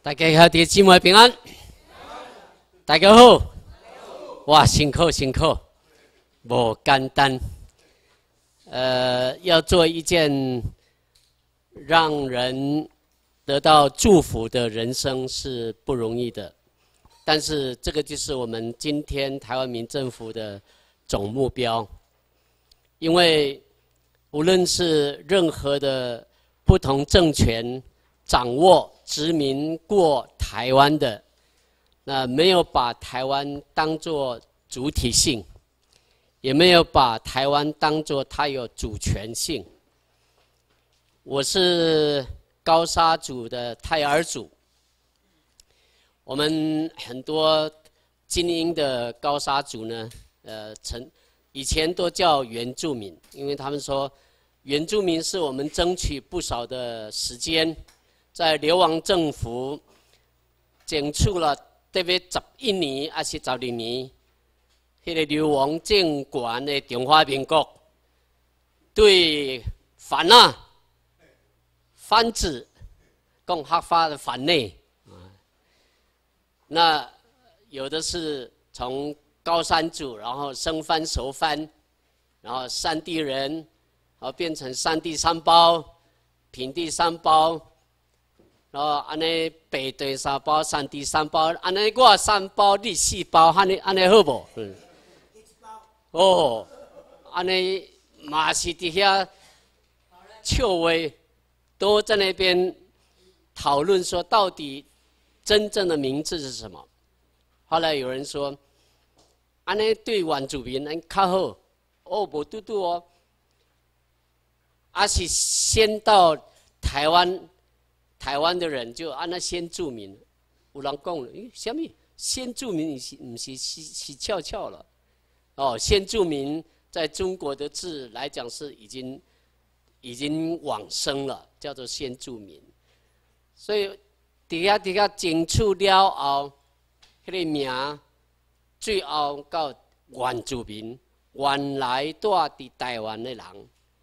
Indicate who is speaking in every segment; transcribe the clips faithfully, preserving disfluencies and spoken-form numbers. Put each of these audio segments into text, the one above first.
Speaker 1: 大家好，弟姊妹平安。大家好，哇，辛苦辛苦，不简单。呃，要做一件让人得到祝福的人生是不容易的，但是这个就是我们今天台湾民政府的总目标。因为无论是任何的不同政权掌握殖民过台湾的，那没有把台湾当作主体性，也没有把台湾当作它有主权性。我是高沙族的泰尔族，我们很多精英的高沙族呢，呃，曾以前都叫原住民，因为他们说原住民是我们争取不少的时间。在流亡政府争取了大约十一年还是十二年，迄个流亡政权的中华民国对反啊、番子讲合法的反内啊，那有的是从高山族，然后生番熟番，然后山地人，然后变成山地三胞、平地三胞。然后安尼北地三包、山地三包，安尼我三包，你四包，安尼安尼好不？嗯。哦，安尼嘛是伫遐笑话，都在那边讨论说，到底真正的名字是什么？后来有人说，安尼对原住民安较好，哦，无拄拄哦，啊是先到台湾。台湾的人就按那先住民，有人讲了，诶，什么先住民是不是是是翘翘了？哦，先住民在中国的字来讲是已经已经往生了，叫做先住民。所以底下底下争取了后，迄个名最后到原住民，原来住伫台湾的人。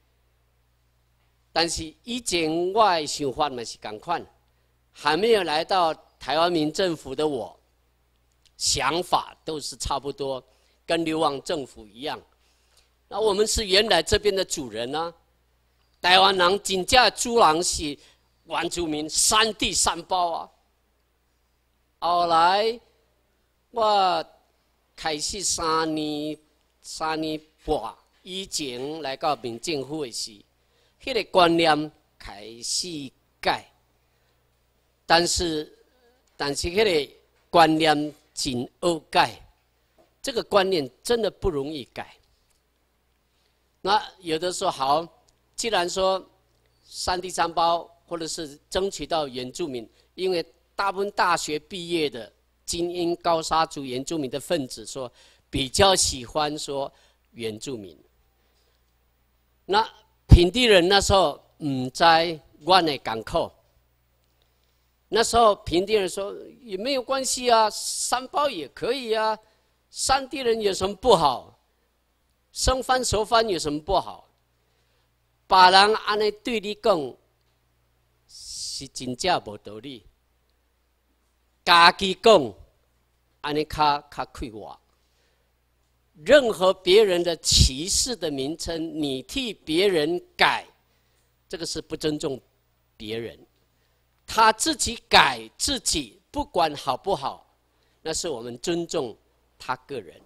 Speaker 1: 但是以前我的想法嘛是同款，还没有来到台湾民政府的我，想法都是差不多，跟流亡政府一样。那我们是原来这边的主人啊，台湾人真正主人是原住民，山地三胞啊。后来我开始三年三年半以前来到民政府的时。迄个观念开始改，但是但是迄个观念真好改，这个观念真的不容易改。那有的说好，既然说山地三胞或者是争取到原住民，因为大部分大学毕业的精英高沙族原住民的分子说比较喜欢说原住民，那。平地人那时候唔知我的港口，那时候平地人说也没有关系啊，三胞也可以啊，山地人有什么不好？生番熟番有什么不好？别人安尼对你讲是真正无道理，家己讲安尼较较快活。任何别人的歧视的名称，你替别人改，这个是不尊重别人。他自己改自己，不管好不好，那是我们尊重他个人。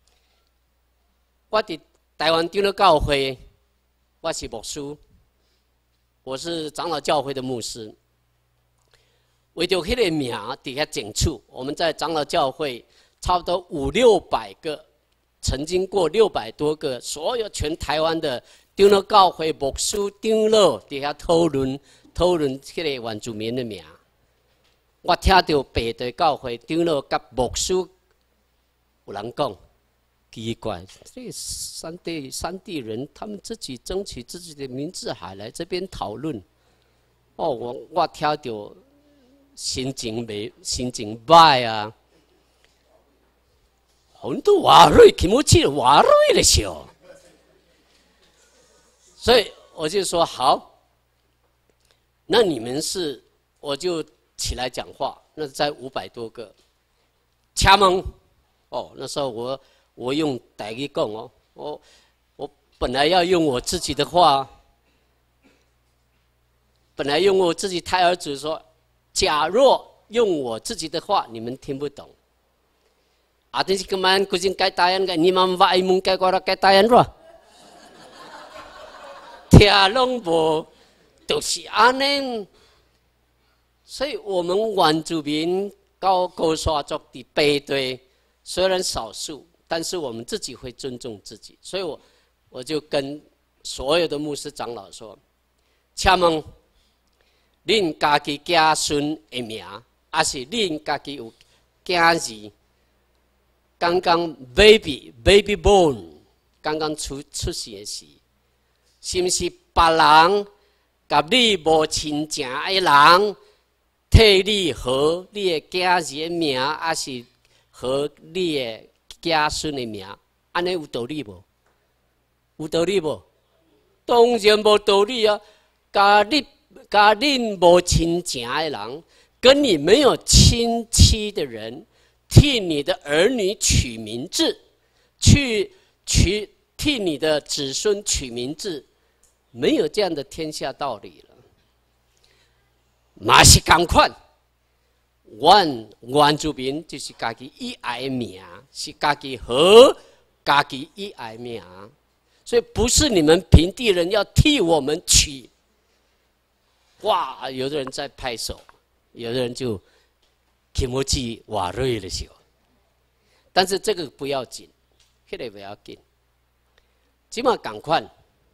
Speaker 1: 我伫台湾长老教会，我是牧师，我是长老教会的牧师。为着迄个名底下争取，我们在长老教会差不多五六百个。曾经过六百多个，所有全台湾的长老教会牧师长老底下讨论讨论迄个原住民的名。我听到北地教会长老甲牧师有人讲奇怪，这山地山地人他们自己争取自己的名字，还来这边讨论。哦，我我听到心情袂心情歹啊。很多瓦瑞気持ち瓦瑞的笑，所以我就说好，那你们是，我就起来讲话，那在五百多个。请问，哦，那时候我我用台语讲哦，我我本来要用我自己的话，本来用我自己胎儿子说，假若用我自己的话，你们听不懂。啊，但是kemarin kucing kai tayan kan, ni mam vai mung kai kora kai tayan bro. 听拢无，就是安尼。所以我们原住民高高沙族的背对，虽然少数，但是我们自己会尊重自己。所以我我就跟所有的牧师长老说：，请问，恁家己子孙的名，还是恁家己有囝儿？刚刚 baby baby born 刚刚出出世时。是不是别人甲你无亲情的人替你和你的囝儿的名，还是和你的子孙的名？安尼有道理无？有道理无？当然无道理啊！甲你甲恁无亲情的人，跟你没有亲戚的人，替你的儿女取名字，去取替你的子孙取名字。没有这样的天下道理了，嘛是同款。原原住民就是家己以爱的名，是家己和家己以爱的名，所以不是你们平地人要替我们取。哇，有的人在拍手，有的人就気持ち悪い的时候，但是这个不要紧，迄个不要紧，起码同款。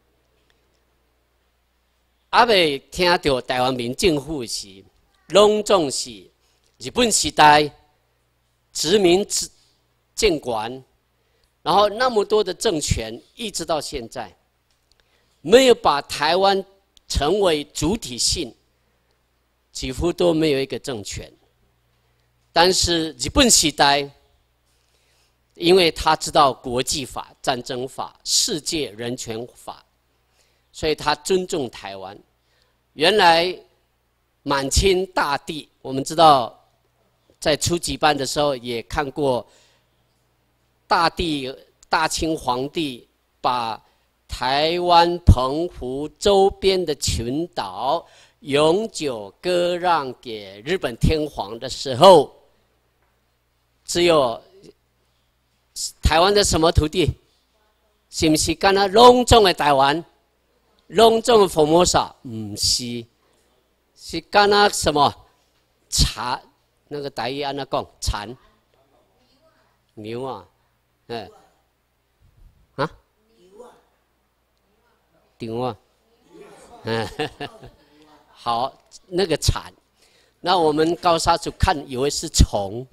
Speaker 1: 还未听到台湾民政府时，拢总是日本时代殖民政权，然后那么多的政权，一直到现在，没有把台湾成为主体性，几乎都没有一个政权。但是日本时代，因为他知道国际法、战争法、世界人权法。所以他尊重台湾。原来满清大帝，我们知道，在初级班的时候也看过，大帝大清皇帝把台湾、澎湖周边的群岛永久割让给日本天皇的时候，只有台湾的什么土地？是不是跟他隆重的台湾？隆重的佛摩萨，不是，是干那什么蚕？那个台语安那讲蚕牛啊，哎，啊，牛啊，嗯，好，那个蚕，那我们高沙族看以为是虫，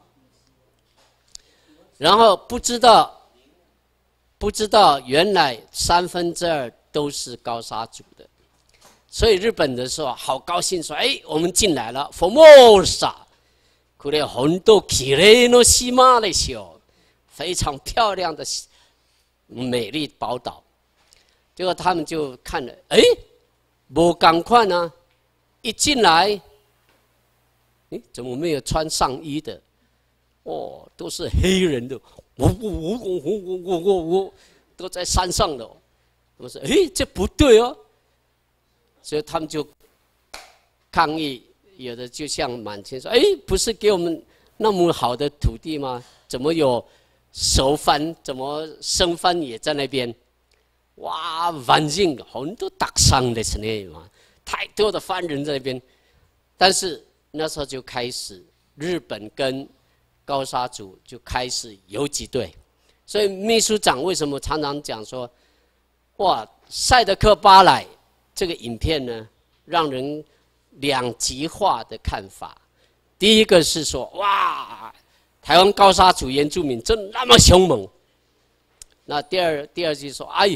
Speaker 1: 然后不知道，不知道原来三分之二。都是高沙族的，所以日本的时候好高兴说：“哎，我们进来了，佛摩萨，これ本当綺麗の島ですよ，非常漂亮的美丽宝岛。”结果他们就看了，哎，不赶快呢，一进来，哎，怎么没有穿上衣的？哦，都是黑人的，我我我我我我我我都在山上的。我说：“哎，这不对哦！”所以他们就抗议，有的就像满清说：“哎，不是给我们那么好的土地吗？怎么有熟番？怎么生番也在那边？哇，反正很多打伤的是那嘛，太多的番人在那边。但是那时候就开始，日本跟高沙族就开始游击队。所以秘书长为什么常常讲说？”哇，赛德克巴莱这个影片呢，让人两极化的看法。第一个是说，哇，台湾高沙族原住民真那么凶猛。那第二，第二句说，哎，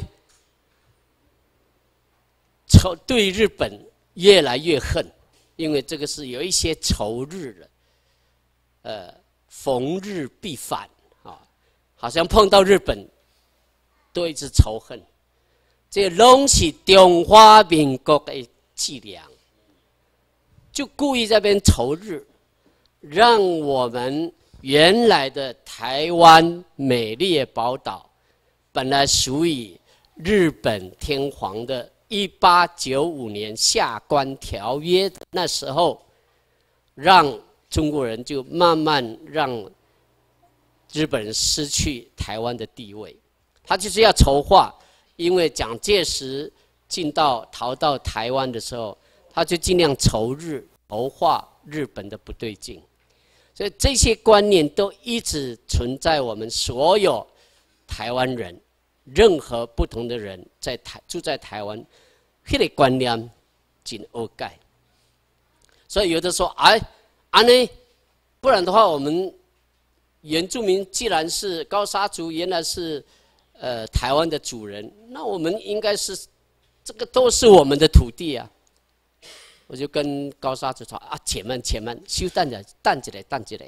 Speaker 1: 仇对日本越来越恨，因为这个是有一些仇日了，呃，逢日必反啊，好像碰到日本都一直仇恨。这拢是中华民国的伎俩， 就故意在那边仇日，让我们原来的台湾美丽的宝岛，本来属于日本天皇的一八九五年下关条约，那时候让中国人就慢慢让日本人失去台湾的地位。他就是要筹划，因为蒋介石进到逃到台湾的时候，他就尽量筹日筹划日本的不对劲。所以这些观念都一直存在我们所有台湾人，任何不同的人在台住在台湾，那个观念真恶改。所以有的说，哎，安呢，不然的话，我们原住民既然是高沙族，原来是呃台湾的主人，那我们应该是这个都是我们的土地啊。我就跟高沙族说啊，且慢且慢，稍等一等一下，等一下。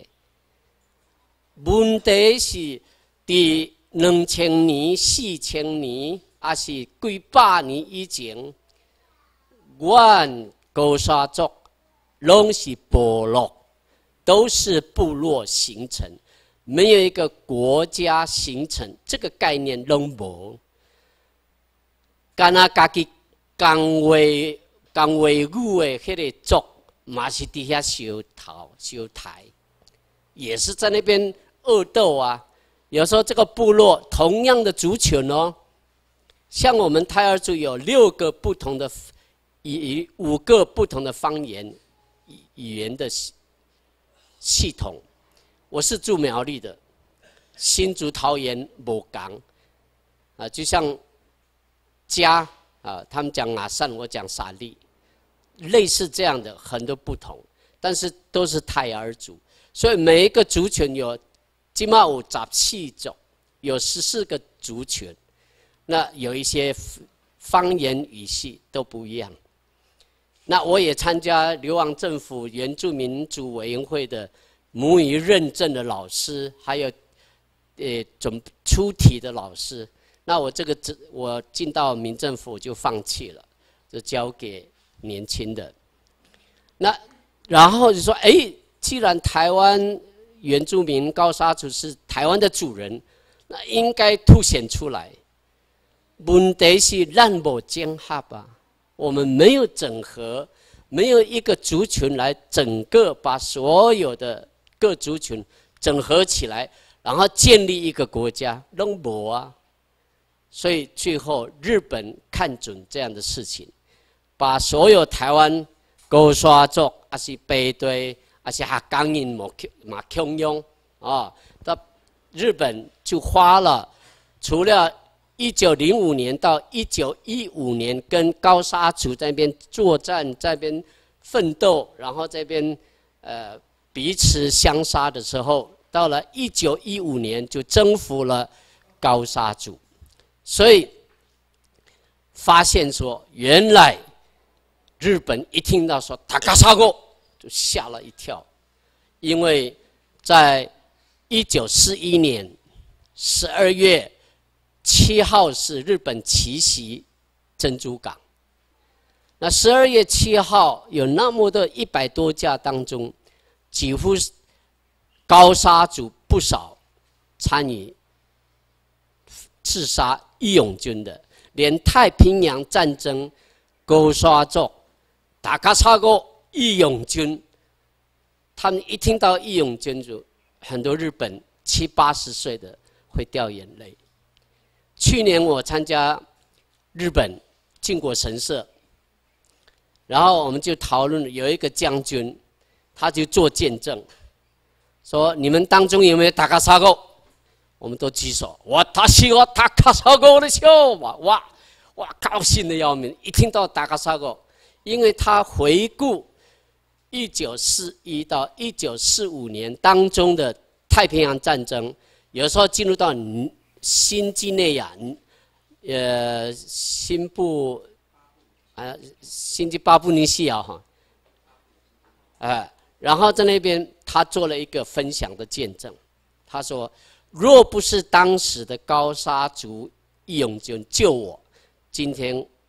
Speaker 1: 问题是，伫两千年、四千年，还是几百年以前，阮高沙族拢是部落，都是部落形成，没有一个国家形成，这个概念拢无。干那家己讲话。讲话语的迄个族，嘛是底下修讨修台，也是在那边恶斗啊。有时候这个部落同样的族群哦，像我们泰尔族有六个不同的语五个不同的方言语言的系统。我是住苗栗的，新竹桃园无同啊，就像家。啊，他们讲阿善，我讲沙利，类似这样的很多不同，但是都是泰尔族，所以每一个族群有，起码有十四种，有十四个族群，那有一些方言语系都不一样。那我也参加流亡政府原住民族委员会的母语认证的老师，还有呃准出题的老师。那我这个我进到民政府就放弃了，就交给年轻的。那然后就说，哎，既然台湾原住民高沙族是台湾的主人，那应该凸显出来。问题是咱无整合啊，我们没有整合，没有一个族群来整个把所有的各族群整合起来，然后建立一个国家，拢无啊。所以最后日本看准这样的事情，把所有台湾高沙族还是北队还是客家人嘛嘛强用啊，到日本就花了除了一九零五年到一九一五年跟高沙族在那边作战，在那边奋斗，然后这边呃彼此相杀的时候，到了一九一五年就征服了高沙族。所以发现说，原来日本一听到说塔卡萨国，就吓了一跳，因为在一九四一年十二月七号是日本奇袭珍珠港。那十二月七号有那么多一百多架当中，几乎高沙族不少参与刺杀义勇军的，连太平洋战争高沙族、塔卡萨国义勇军，他们一听到义勇军就很多日本七八十岁的会掉眼泪。去年我参加日本靖国神社，然后我们就讨论，有一个将军，他就做见证，说你们当中有没有塔卡萨国？我们都举手，我他是我塔卡萨国的笑哇哇哇，高兴的要命！一听到塔卡萨国，因为他回顾一九四一到一九四五年当中的太平洋战争，有时候进入到新几内亚，呃，新部啊，新几巴布尼西亚哈，呃，然后在那边他做了一个分享的见证，他说，若不是当时的高沙族义勇军救我，今天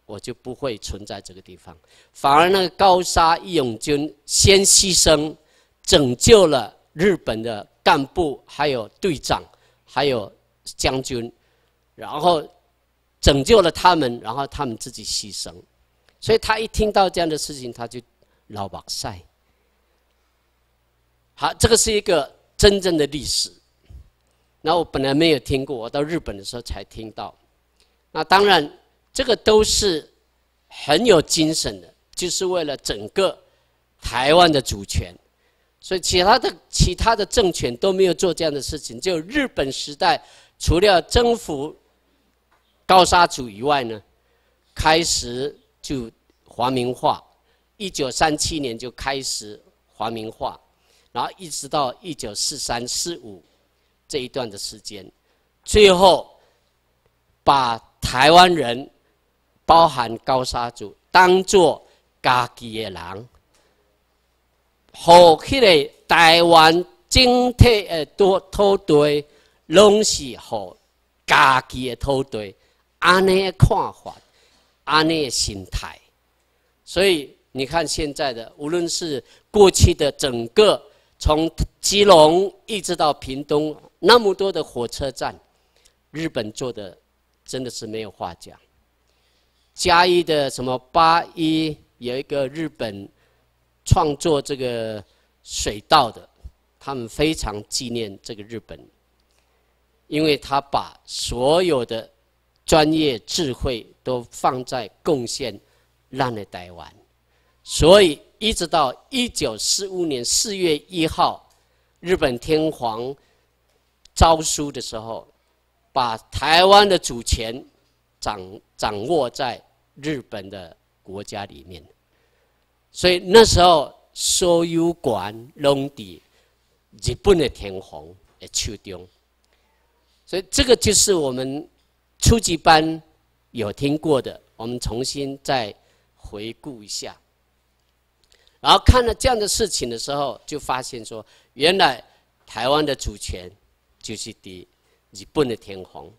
Speaker 1: 我就不会存在这个地方。反而那个高沙义勇军先牺牲，拯救了日本的干部，还有队长，还有将军，然后拯救了他们，然后他们自己牺牲。所以他一听到这样的事情，他就老目屎。好，这个是一个真正的历史。那我本来没有听过，我到日本的时候才听到。那当然，这个都是很有精神的，就是为了整个台湾的主权。所以其他的其他的政权都没有做这样的事情，只有日本时代，除了征服高沙族以外呢，开始就华民化。一九三七年就开始华民化，然后一直到一九四三、四五这一段的时间，最后把台湾人，包含高沙族，当作家己的人。互迄个台湾整体的土土地，拢是互家己的土地，安尼的看法，安尼的心态。所以你看现在的，无论是过去的整个从基隆一直到屏东那么多的火车站，日本做的真的是没有话讲。嘉义的什么八一有一个日本创作这个水道的，他们非常纪念这个日本，因为他把所有的专业智慧都放在贡献咱的台湾，所以一直到一九四五年四月一号，日本天皇诏书的时候，把台湾的主权掌掌握在日本的国家里面。所以那时候所有权拢伫日本的天皇的手中，所以这个就是我们初级班有听过的，我们重新再回顾一下。然后看了这样的事情的时候，就发现说，原来台湾的主权就是伫日本的天皇。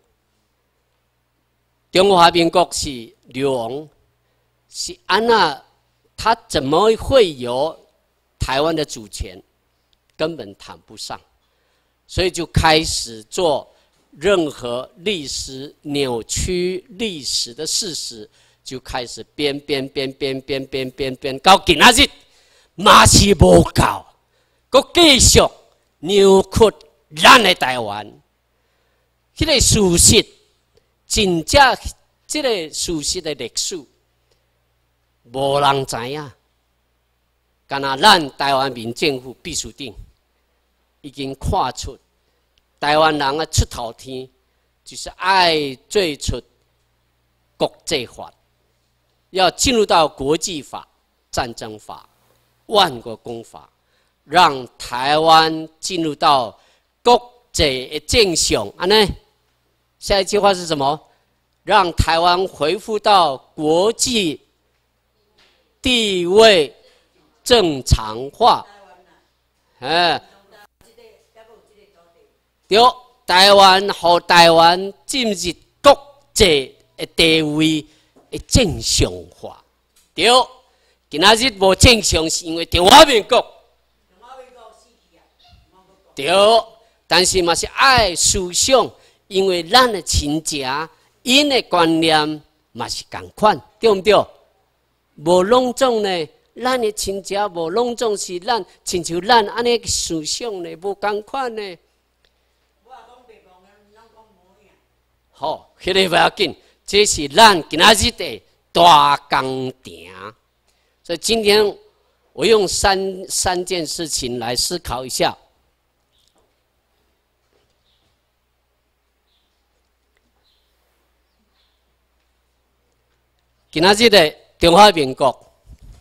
Speaker 1: 中华民国是流亡，是安那？他怎么会有台湾的主权？根本谈不上，所以就开始做任何历史扭曲历史的事实，就开始编编编编编编编编，到今仔日嘛是无够，佮继续扭曲咱的台湾。迄、那个事实，真正这个事实的历史。无人知影，干那咱台湾民政府秘书长已经看出，台湾人的出头天就是爱追出国际法，要进入到国际法、战争法、万国公法，让台湾进入到国际的正常。安呢，下一句话是什么？让台湾恢复到国际地位正常化，哎，对，台湾和台湾进入国际的地位的正常化。对，今仔日无正常，是因为中华民国。对，但是嘛是爱思想，因为咱的亲戚，因的观念嘛是同款，对不对？无拢总呢，咱的亲戚无拢总是咱，亲像咱安尼思想呢，无同款呢。好，迄个不要紧，这是咱今仔日的大工程。所以今天我用三三件事情来思考一下。今仔日的中华民国，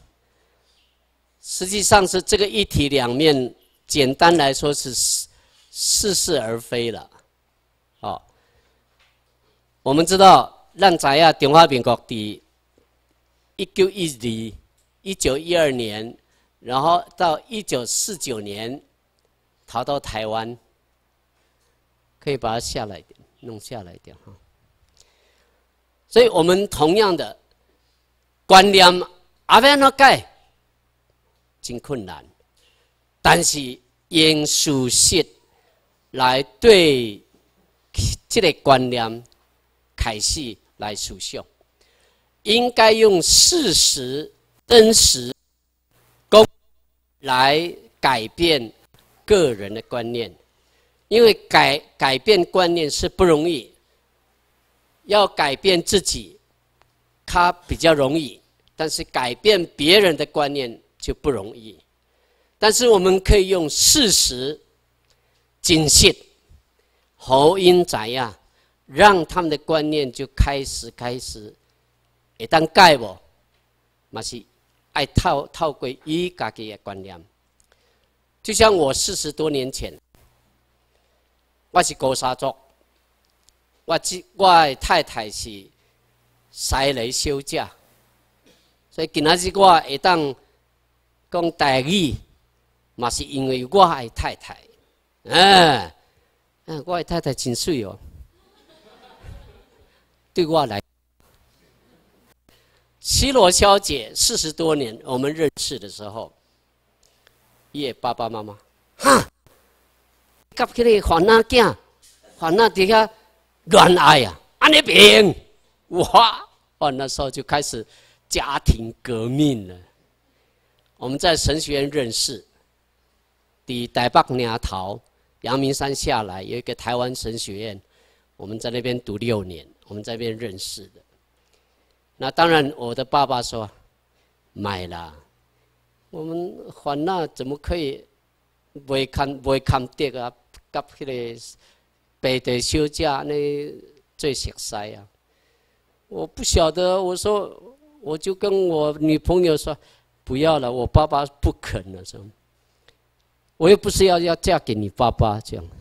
Speaker 1: 实际上是这个一体两面，简单来说是似是而非了。哦，我们知道，咱知影中华民国伫一九一二、一九一二年，然后到一九四九年逃到台湾，可以把它下来一点，弄下来一点哈。所以我们同样的。 观念阿要安怎改，真困难。但是用事实来对这个观念开始来思想，应该用事实、真实、公来改变个人的观念，因为改改变观念是不容易，要改变自己，它比较容易，但是改变别人的观念就不容易。但是我们可以用事实、真实、福音怎样，让他们的观念就开始开始会当改无，嘛是爱透透过伊家己的观念。就像我四十多年前，我是高沙族，我我的太太是西雷休假，所以今仔日我会当讲台语。嘛是因为我的太太，哎，嗯，我的太太真水哦。对我来，西罗小姐四十多年，我们认识的时候，伊爸爸妈妈，哈，甲迄个番仔囝，番仔底下恋爱啊，安尼平，哇！哇，那时候就开始家庭革命了。我们在神学院认识。伫台北岭头阳明山下来有一个台湾神学院，我们在那边读六年，我们在那边认识的。那当然，我的爸爸说买啦，我们烦恼怎么可以袂看袂看得啊？甲迄个背地休假那最熟悉啊！我不晓得，我说我就跟我女朋友说不要了，我爸爸不肯了，说。我又不是要要嫁给你爸爸这样，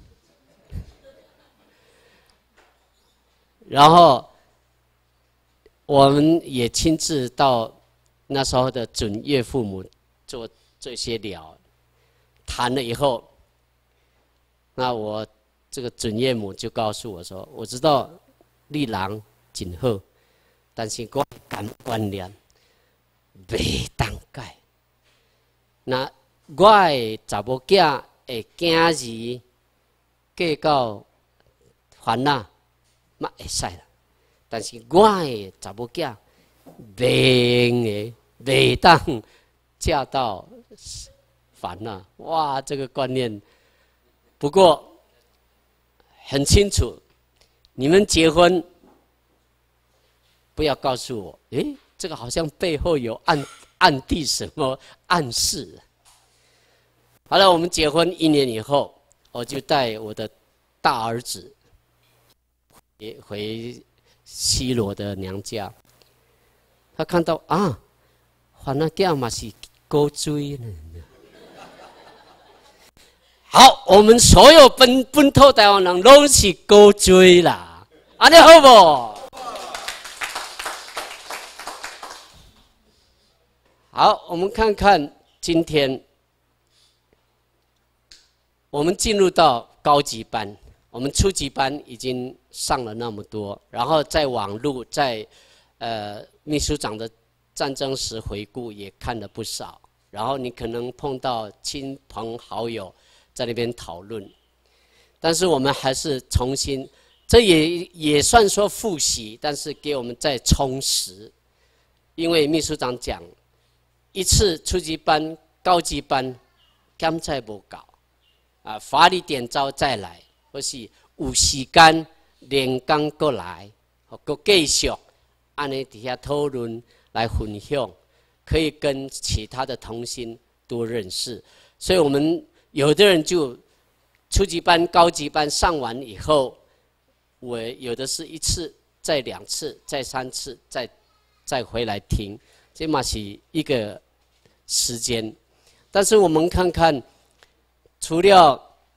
Speaker 1: 然后我们也亲自到那时候的准岳父母做这些聊，谈了以后，那我这个准岳母就告诉我说：“我知道你人真好，但是我感观念袂当改。”那我的查某囝会囝儿嫁到番仔，嘛会使啦。但是我的查某囝袂用的，袂当嫁到番仔。哇，这个观念，不过很清楚，你们结婚不要告诉我，诶，这个好像背后有暗暗地什么暗示。好了，我们结婚一年以后，我就带我的大儿子也回西罗的娘家。他看到啊，番仔囝嘛是高追呢。好，我们所有本本土台湾人都是高追啦，安尼好不？好，我们看看今天。我们进入到高级班，我们初级班已经上了那么多，然后在网络，在呃秘书长的战争史回顾也看了不少，然后你可能碰到亲朋好友在那边讨论，但是我们还是重新，这也也算说复习，但是给我们再充实，因为秘书长讲，一次初级班、高级班，检测不够。啊，法律点招再来，或是有时间连工过来，或继续按呢底下讨论来分享，可以跟其他的同心多认识。所以我们有的人就初级班、高级班上完以后，我有的是一次、再两次、再三次、再再回来听，这嘛是一个时间。但是我们看看。除了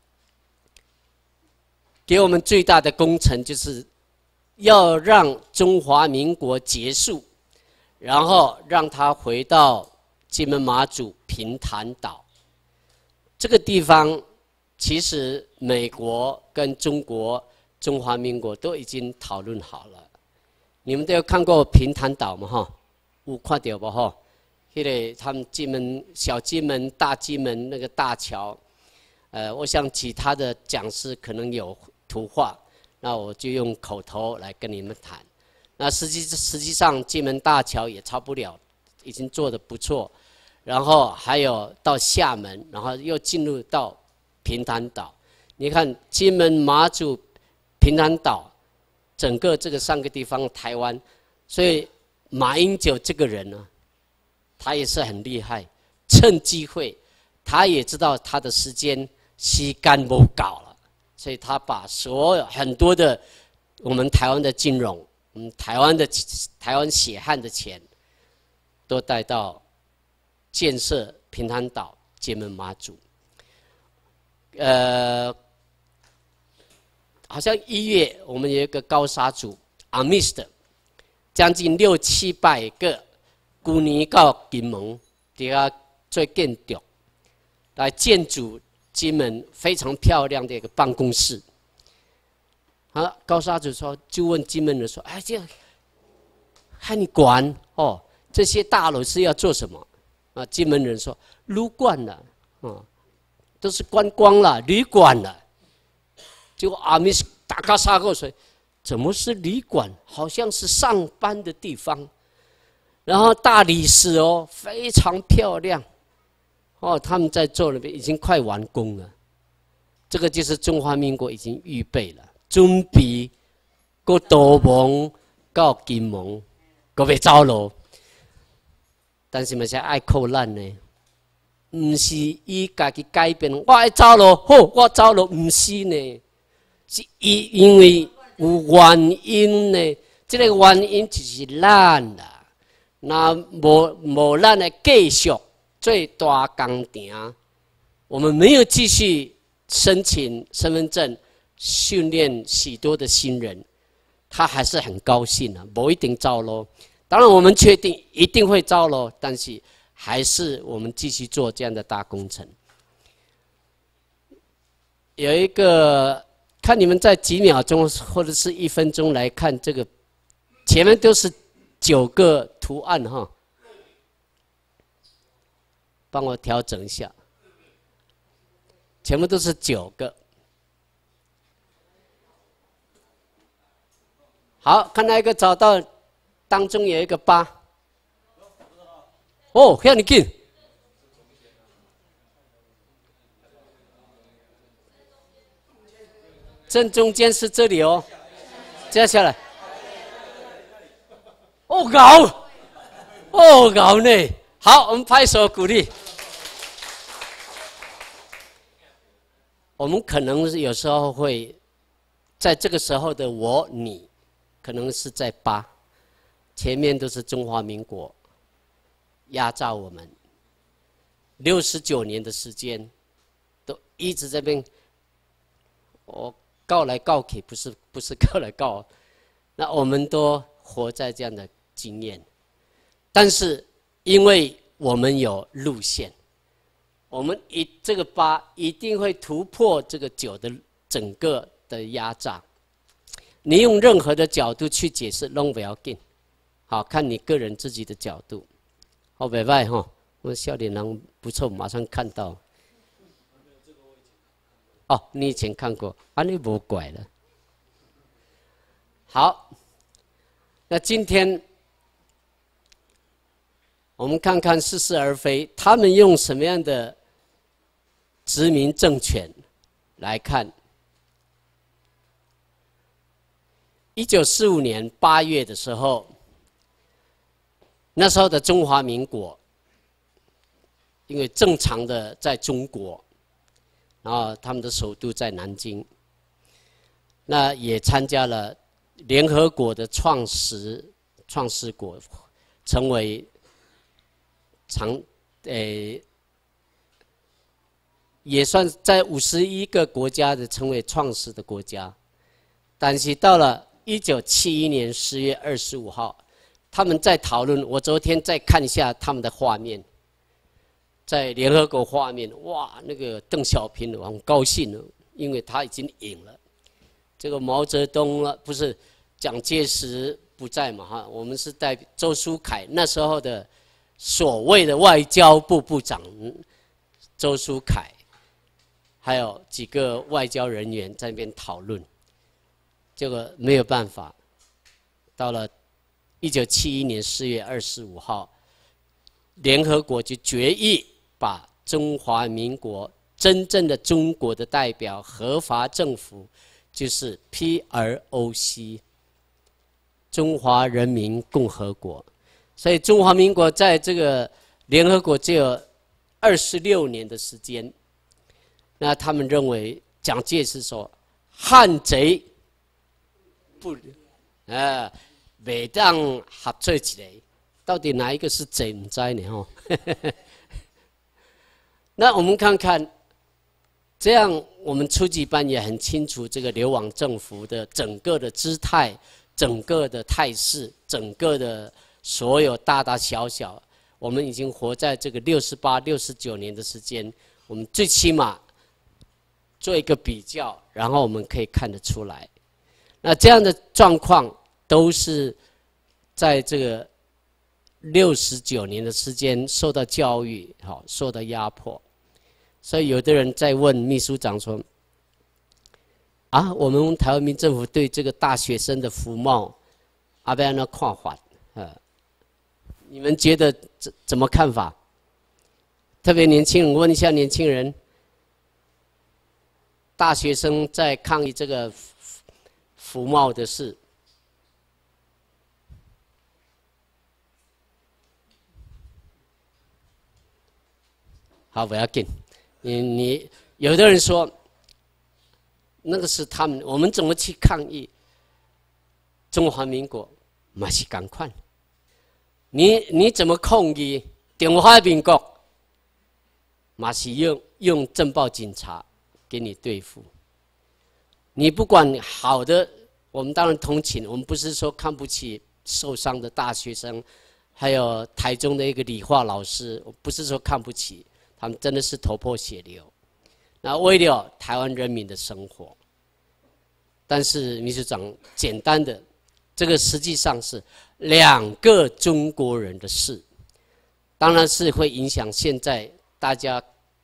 Speaker 1: 给我们最大的工程，就是要让中华民国结束，然后让它回到金门马祖平潭岛这个地方。其实美国跟中国、中华民国都已经讨论好了。你们都有看过平潭岛吗？哈， 有看到不吼？迄个他们金门、小金门、大金门那个大桥，呃，我想其他的讲师可能有图画，那我就用口头来跟你们谈。那实际实际上金门大桥也超不了，已经做得不错。然后还有到厦门，然后又进入到平潭岛。你看金门、马祖、平潭岛，整个这个三个地方，台湾，所以马英九这个人呢，他也是很厉害，趁机会，他也知道他的时间时间不搞了，所以他把所有很多的我们台湾的金融，嗯，台湾的台湾血汗的钱，都带到建设平潭岛、金门、马祖。呃，好像一月我们有一个高沙组阿密斯的，将近六七百个旧年到金门，底下做建筑，来建筑金门非常漂亮的一个办公室。啊，高沙组说，就问金门人说：“哎，这很管哦，这些大楼是要做什么？”啊，金门人说：“旅馆了，啊，都是观光了，旅馆了。”结果阿密斯打卡沙口水，怎么是旅馆？好像是上班的地方。然后大理石哦，非常漂亮。哦，他们在做那边已经快完工了。这个就是中华民国已经预备了，准备过导盲到金门，过要走路。但是嘛是爱靠咱呢，唔是伊家己改变，我爱走路，好，我走路，唔是呢，是伊因为有原因呢，这个原因就是咱啦。那无无咱的继续最大工程，我们没有继续申请身份证，训练许多的新人，他还是很高兴啊，不一定走路。当然，我们确定一定会招咯，但是还是我们继续做这样的大工程。有一个，看你们在几秒钟或者是一分钟来看这个，前面都是九个图案哈，帮我调整一下，全部都是九个。好，看哪一个找到。当中有一个八，哦，向你进，正中间是这里哦，接下来，哦搞，哦搞呢，好，我们拍手鼓励。我们可能是有时候会，在这个时候的我你，可能是在八。前面都是中华民国压榨我们六十九年的时间，都一直在边，我告来告去，不是不是告来告，那我们都活在这样的经验，但是因为我们有路线，我们一这个八一定会突破这个九的整个的压榨，你用任何的角度去解释都不要紧。好看你个人自己的角度，好袂歹哈，我笑脸郎不错，马上看到。哦，你以前看过，啊，你不拐了。好，那今天我们看看似是而非，他们用什么样的殖民政权来看？一九四五年八月的时候。那时候的中华民国，因为正常的在中国，然后他们的首都在南京，那也参加了联合国的创始创始国，成为常诶、呃、也算在五十一个国家的成为创始的国家，但是到了一九七一年十月二十五号。他们在讨论，我昨天再看一下他们的画面，在联合国画面，哇，那个邓小平很高兴了，因为他已经赢了。这个毛泽东了，不是蒋介石不在嘛哈，我们是代表周书凯那时候的所谓的外交部部长周书凯，还有几个外交人员在那边讨论，结果没有办法，到了一九七一年四月二十五号，联合国就决议把中华民国真正的中国的代表合法政府就是 P R O C。中华人民共和国，所以中华民国在这个联合国只有二十六年的时间。那他们认为蒋介石说汉贼不啊，每当合作起来，到底哪一个是贼不知呢？哦，那我们看看，这样我们初级班也很清楚这个流亡政府的整个的姿态。整个的态势，整个的所有大大小小，我们已经活在这个六十八、六十九年的时间，我们最起码做一个比较，然后我们可以看得出来，那这样的状况都是在这个六十九年的时间受到教育，好，受到压迫，所以有的人在问秘书长说。啊，我们台湾民政府对这个大学生的服贸，阿贝安的看法，呃，你们觉得怎怎么看法？特别年轻人，问一下年轻人，大学生在抗议这个服贸的事，好，不要紧，你你有的人说。那个是他们，我们怎么去抗议？中华民国嘛是赶快，你你怎么抗议？中华民国嘛是用用政报警察给你对付。你不管好的，我们当然同情，我们不是说看不起受伤的大学生，还有台中的一个理化老师，不是说看不起，他们真的是头破血流。那为了台湾人民的生活，但是秘书长简单的，这个实际上是两个中国人的事，当然是会影响现在大家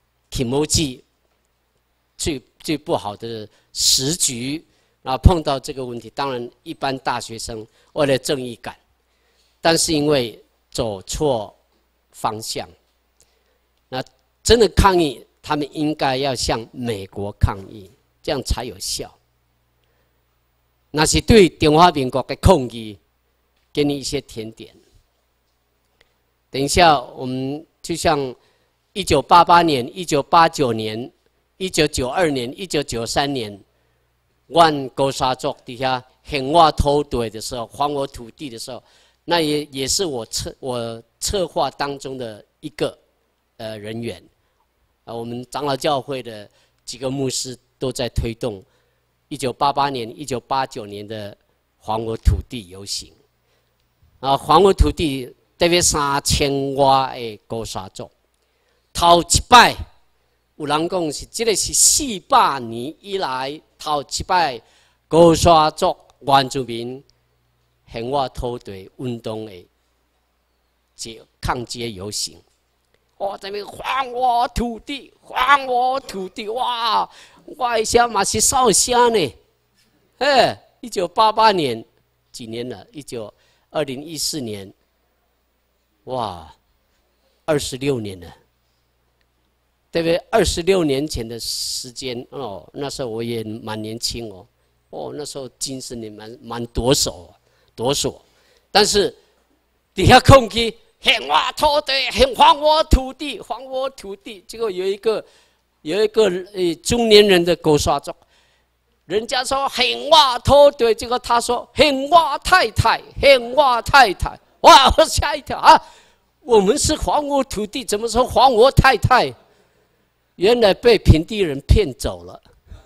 Speaker 1: kimoji 最最不好的时局，然后碰到这个问题，当然一般大学生为了正义感，但是因为走错方向，那真的抗议。他们应该要向美国抗议，这样才有效。那是对中华民国的抗议，给你一些甜点。等一下，我们就像一九八八年、一九八九年、一九九二年、一九九三年，万高沙族底下喊我土地的时候，还我土地的时候，那也也是我策我策划当中的一个呃人员。我们长老教会的几个牧师都在推动一九八八年、一九八九年的还我土地游行。啊，还我土地大约三千外的高沙族，头一摆有人讲是这个是四百年以来头一摆高沙族原住民还我土地运动的这抗街游行。我这边还我土地，还我土地！哇，我一下嘛是烧香呢。哎，一九八八年几年了？一九二零一四年，哇，二十六年了，对不对？二十六年前的时间哦，那时候我也蛮年轻哦，哦，那时候精神也蛮蛮夺手，夺手，但是底下空气。还我土地，还我土地，还我土地。结果有一个有一个呃中年人的狗刷族，人家说还我土地，结果他说还我太太，还我太太。哇！我吓一跳啊！我们是还我土地，怎么说还我太太？原来被平地人骗走了。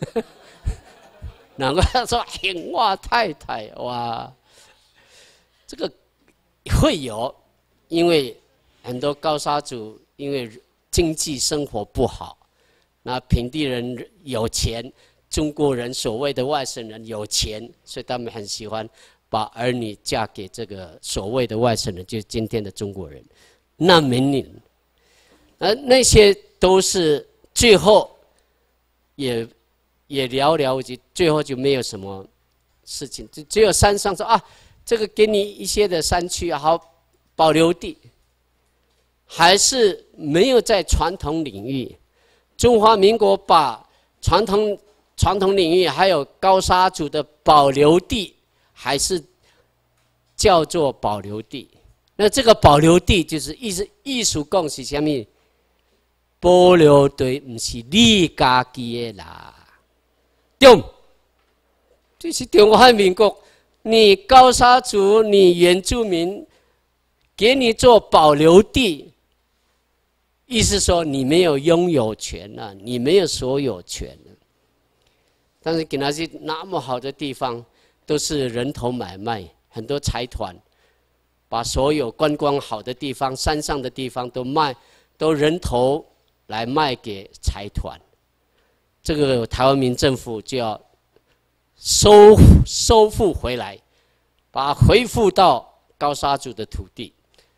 Speaker 1: 难怪他说还我太太。哇！这个会有。因为很多高沙族因为经济生活不好，那平地人有钱，中国人所谓的外省人有钱，所以他们很喜欢把儿女嫁给这个所谓的外省人，就是今天的中国人，难民人，而那些都是最后也也寥寥无几，最后就没有什么事情，就只有山上说啊，这个给你一些的山区啊，好保留地，还是没有在传统领域。中华民国把传统传统领域还有高沙族的保留地，还是叫做保留地。那这个保留地就是意思意思讲是什么？保留地不是你家己的啦，对，这是中华民国，你高沙族、你原住民，给你做保留地。意思说你没有拥有权了、啊，你没有所有权了。但是给那些那么好的地方，都是人头买卖，很多财团把所有观光好的地方、山上的地方都卖，都人头来卖给财团。这个台湾民政府就要收收复回来，把它恢复到高沙族的土地。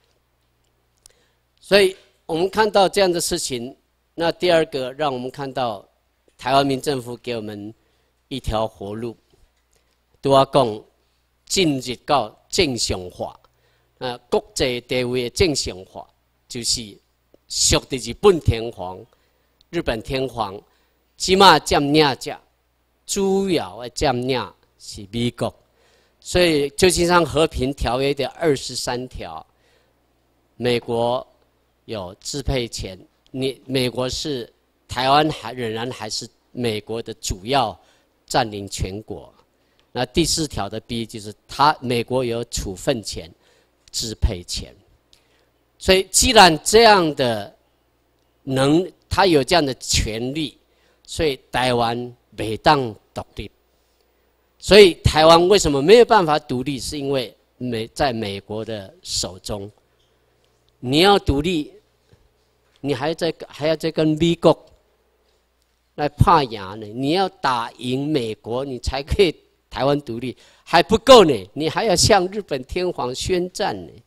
Speaker 1: 所以我们看到这样的事情，那第二个让我们看到台湾民政府给我们一条活路，都要讲进入到正常化，呃，国际地位的正常化，就是属的日本天皇，日本天皇起码占领者，主要的占领是美国，所以旧金山和平条约的二十三条，美国有支配权，你美国是台湾还仍然还是美国的主要占领全国。那第四条的 B 就是他美国有处分权、支配权。所以既然这样的能，他有这样的权利，所以台湾没当独立。所以台湾为什么没有办法独立？是因为美在美国的手中。你要独立，你还在还要再跟美国来怕赢呢？你要打赢美国，你才可以台湾独立，还不够呢，你还要向日本天皇宣战呢。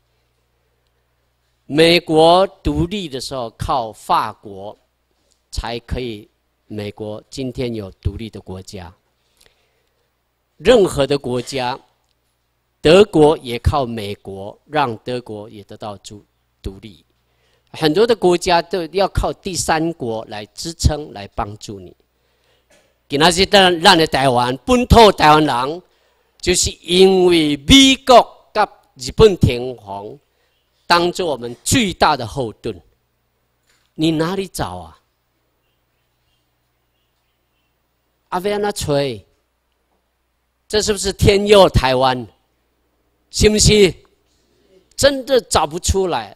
Speaker 1: 美国独立的时候靠法国才可以，美国今天有独立的国家。任何的国家，德国也靠美国，让德国也得到独独立。很多的国家都要靠第三国来支撑、来帮助你。今仔日咱咱的台湾本土台湾人，就是因为美国跟日本天皇当作我们最大的后盾，你哪里找啊？阿要那吹，这是不是天佑台湾？是不是？真的找不出来。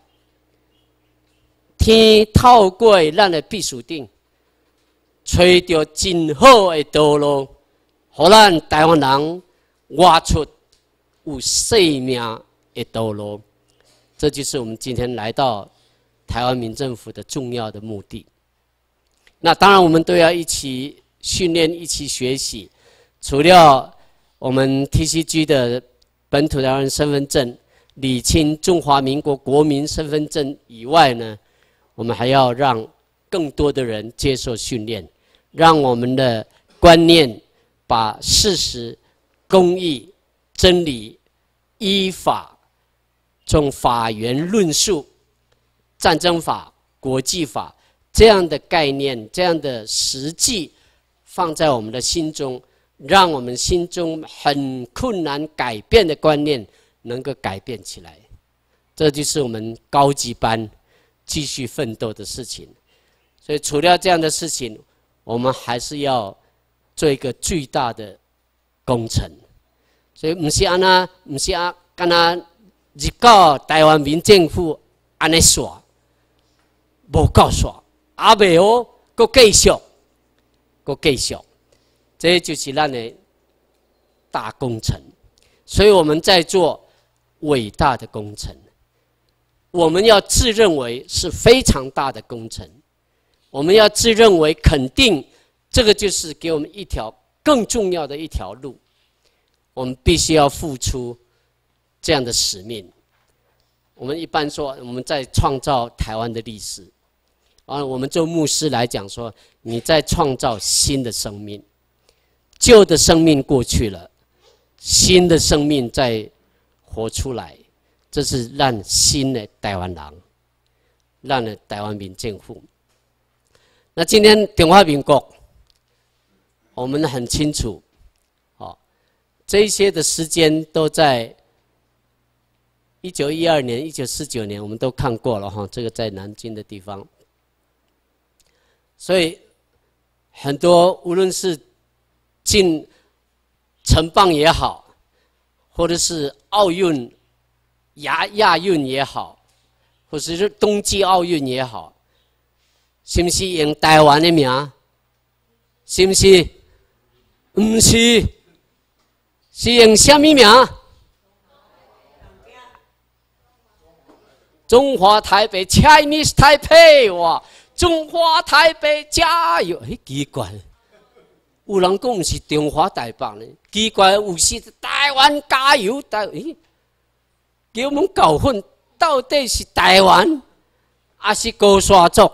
Speaker 1: 天透过咱的避暑顶，找到真好的道路，互咱台湾人挖出有生命的道路。这就是我们今天来到台湾民政府的重要的目的。那当然，我们都要一起训练、一起学习。除了我们 T C G 的本土台湾身份证、理清中华民国国民身份证以外呢，我们还要让更多的人接受训练，让我们的观念把事实、公义、真理、依法、从法源论述、战争法、国际法这样的概念、这样的实际放在我们的心中，让我们心中很困难改变的观念能够改变起来。这就是我们高级班继续奋斗的事情。所以除了这样的事情，我们还是要做一个巨大的工程。所以不是安那，不是啊，干那日到台湾民政府安尼耍，无够耍，阿未哦，搁继续，搁继续，这就是咱的大工程。所以我们在做伟大的工程。我们要自认为是非常大的工程，我们要自认为肯定这个就是给我们一条更重要的一条路，我们必须要付出这样的使命。我们一般说我们在创造台湾的历史，啊，我们做牧师来讲说，你在创造新的生命，旧的生命过去了，新的生命在活出来，这是让新的台湾人，让了台湾民政府。那今天中华民国，我们很清楚，哦，这一些的时间都在一九一二年、一九四九年，我们都看过了哈。这个在南京的地方，所以很多无论是进城邦也好，或者是奥运、亚亚运也好，或者是冬季奥运也好，是不是用台湾的名？是不是？不是，是用什么名？中华台北 ，Chinese Taipei 哇！中华台北加油！哎，奇怪，有人讲不是中华台北呢，奇怪，有是台湾加油！台诶，给我们搞混，到底是台湾，还是高沙族，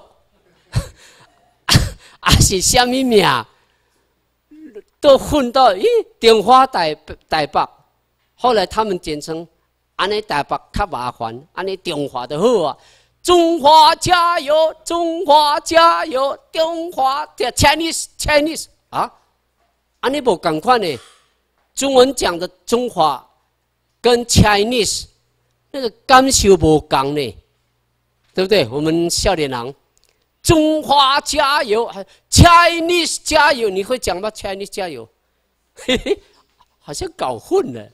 Speaker 1: 还是什么名？都混到咦，中华台台北，后来他们简称。安尼台北较麻烦，安尼中华就好啊！中华加油，中华加油，中华的 Chinese Chinese 啊，安尼无共款呢。中文讲的中华跟 Chinese 那个感受无共呢，对不对？我们少年人，中华加油 ，Chinese 加油，你会讲吗 ？Chinese 加油，嘿嘿，好像搞混了。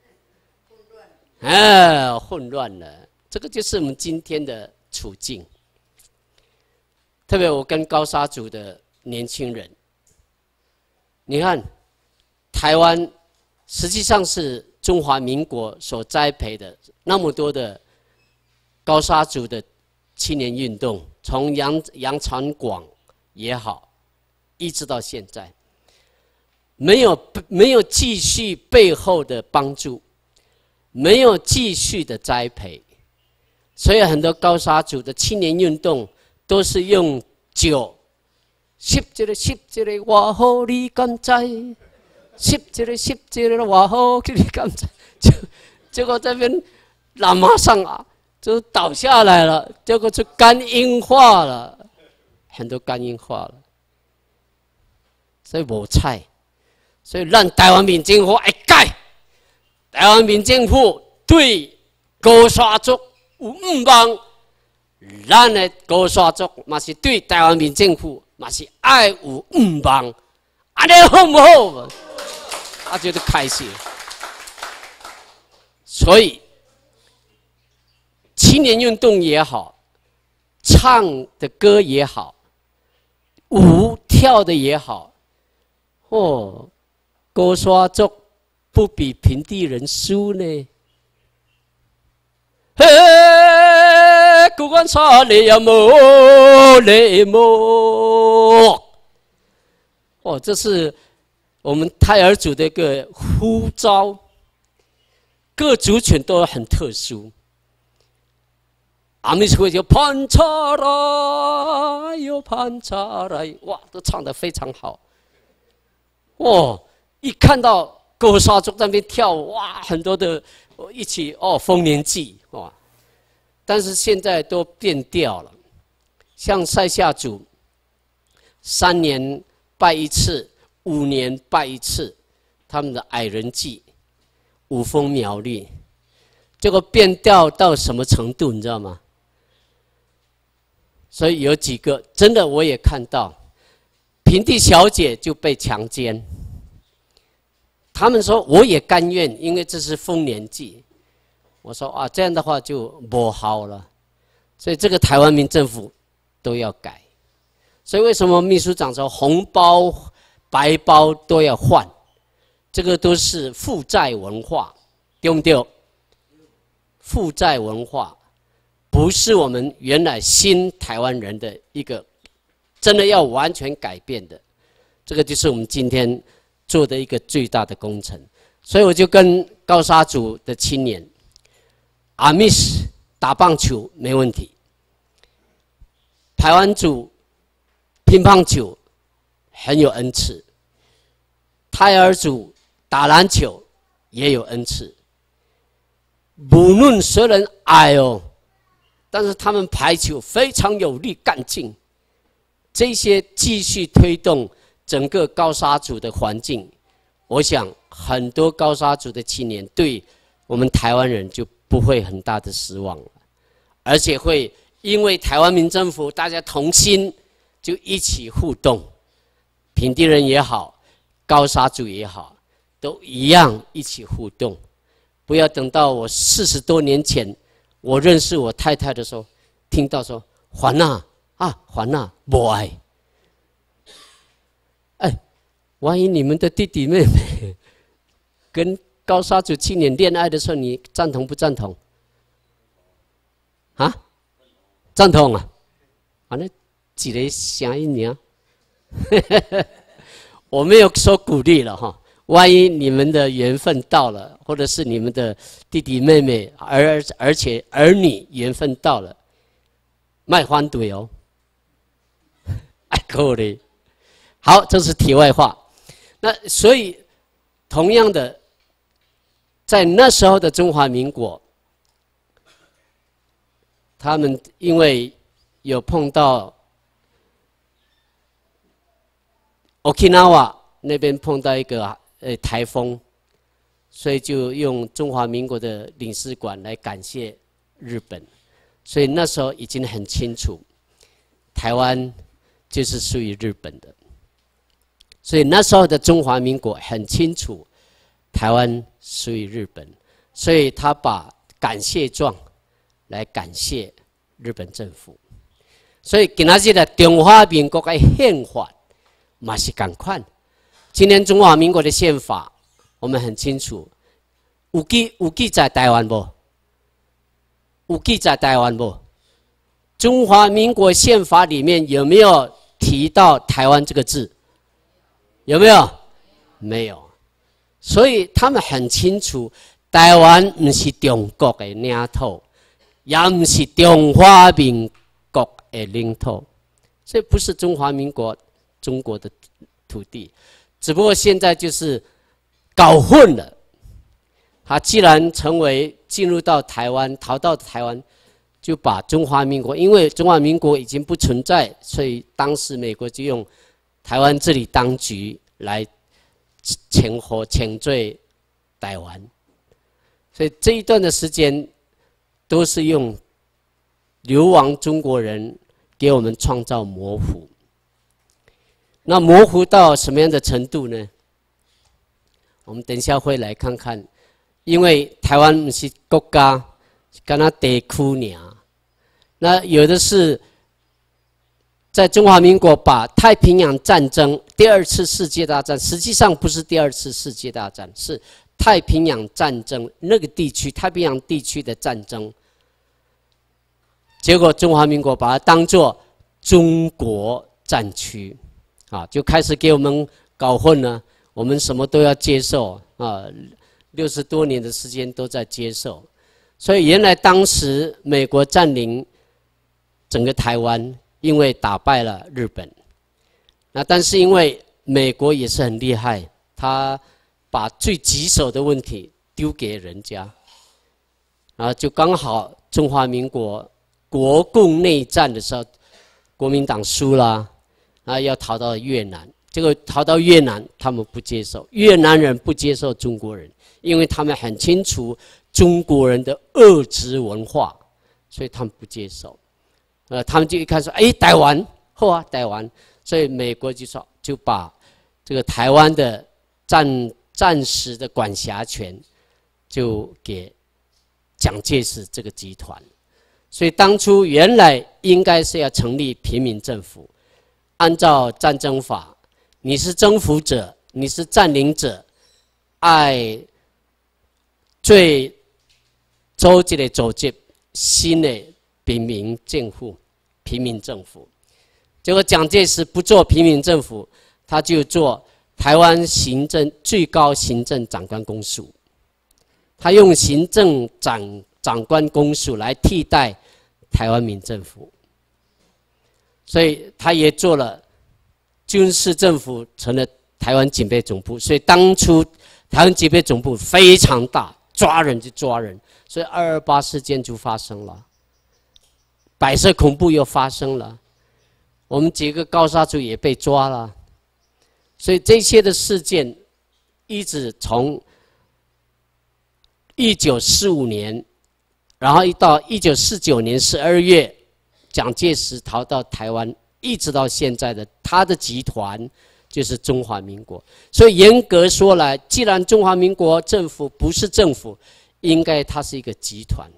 Speaker 1: 哎，混乱了，这个就是我们今天的处境。特别我跟高沙族的年轻人，你看，台湾实际上是中华民国所栽培的那么多的高沙族的青年运动，从杨杨传广也好，一直到现在，没有没有继续背后的帮助。没有继续的栽培，所以很多高沙族的青年运动都是用酒，吸这个吸这个，我好你敢知？吸这个吸这个，我好你敢知？就结果这边喇嘛上啊，就倒下来了，结果就肝硬化了，很多肝硬化了，所以无菜，所以让台湾民政府爱改。台湾民政府对高沙族有唔帮，咱的高沙族嘛是对台湾民政府嘛是爱有唔帮，安尼好唔好？他觉得开心。所以青年运动也好，唱的歌也好，舞跳的也好，哦，高沙族。不比平地人输呢。嘿，古关沙里呀莫雷莫。哦，这是我们泰尔族的一个呼召。各族群都很特殊。阿弥陀佛就攀查来哟攀查来，哇，都唱得非常好。哦，一看到。高沙族那边跳舞，哇，很多的一起哦，丰年祭哇，但是现在都变调了。像塞夏族，三年拜一次，五年拜一次，他们的矮人祭，舞风苗栗，结果变调到什么程度，你知道吗？所以有几个真的我也看到，平地小姐就被强奸。他们说我也甘愿，因为这是丰年祭。我说啊，这样的话就不好了。所以这个台湾民政府都要改。所以为什么秘书长说红包、白包都要换？这个都是负债文化，对不对？负债文化不是我们原来新台湾人的一个真的要完全改变的。这个就是我们今天做的一个最大的工程。所以我就跟高沙族的青年阿密斯打棒球没问题，排湾族乒乓球很有恩赐，泰尔族打篮球也有恩赐。无论虽然矮哦，但是他们排球非常有力干劲。这些继续推动整个高沙族的环境，我想很多高沙族的青年对我们台湾人就不会很大的失望了，而且会因为台湾民政府大家同心，就一起互动，平地人也好，高沙族也好，都一样一起互动。不要等到我四十多年前，我认识我太太的时候，听到说还呐啊还呐不爱，哎，万一你们的弟弟妹妹跟高沙族青年恋爱的时候，你赞同不赞同？啊？赞同啊？啊，那几个声音呢？我没有说鼓励了哈。万一你们的缘分到了，或者是你们的弟弟妹妹，而而且儿女缘分到了，卖反对哦，哎够嘞。好，这是题外话。那所以，同样的，在那时候的中华民国，他们因为有碰到 Okinawa 那边碰到一个呃台风，所以就用中华民国的领事馆来感谢日本。所以那时候已经很清楚，台湾就是属于日本的。所以那时候的中华民国很清楚，台湾属于日本，所以他把感谢状来感谢日本政府。所以今仔日的中华民国的宪法嘛是同款。今年中华民国的宪法，我们很清楚，有记有记载台湾不？有记载台湾不？中华民国宪法里面有没有提到台湾这个字？有没有？没有。所以他们很清楚，台湾不是中国的领土，也不是中华民国的领土，所以不是中华民国中国的土地。只不过现在就是搞混了，他既然成为进入到台湾，逃到台湾，就把中华民国，因为中华民国已经不存在，所以当时美国就用台湾治理当局来前后前缀台湾，所以这一段的时间都是用流亡中国人给我们创造模糊。那模糊到什么样的程度呢？我们等一下会来看看，因为台湾不是国家，跟它地区而那有的是在中华民国把太平洋战争、第二次世界大战，实际上不是第二次世界大战，是太平洋战争那个地区，太平洋地区的战争，结果中华民国把它当作中国战区。啊，就开始给我们搞混了，我们什么都要接受啊，六十多年的时间都在接受，所以原来当时美国占领整个台湾，因为打败了日本，那但是因为美国也是很厉害，他把最棘手的问题丢给人家，然后就刚好中华民国国共内战的时候，国民党输了。啊，要逃到越南，结果逃到越南，他们不接受，越南人不接受中国人，因为他们很清楚中国人的恶质文化，所以他们不接受。呃，他们就一开始，哎，台湾，好啊，台湾，所以美国就说，就把这个台湾的暂暂时的管辖权，就给蒋介石这个集团。所以当初原来应该是要成立平民政府。按照战争法，你是征服者，你是占领者，爱最组织的组织新的平民政府，平民政府。结果蒋介石不做平民政府，他就做台湾行政最高行政长官公署，他用行政长长官公署来替代台湾民政府，所以他也做了军事政府，成了台湾警备总部。所以当初台湾警备总部非常大，抓人就抓人，所以二二八事件就发生了，白色恐怖又发生了，我们几个高杀族也被抓了，所以这些的事件一直从一九四五年，然后一到一九四九年十二月，蒋介石逃到台湾，一直到现在的他的集团就是中华民国。所以严格说来，既然中华民国政府不是政府，应该它是一个集团。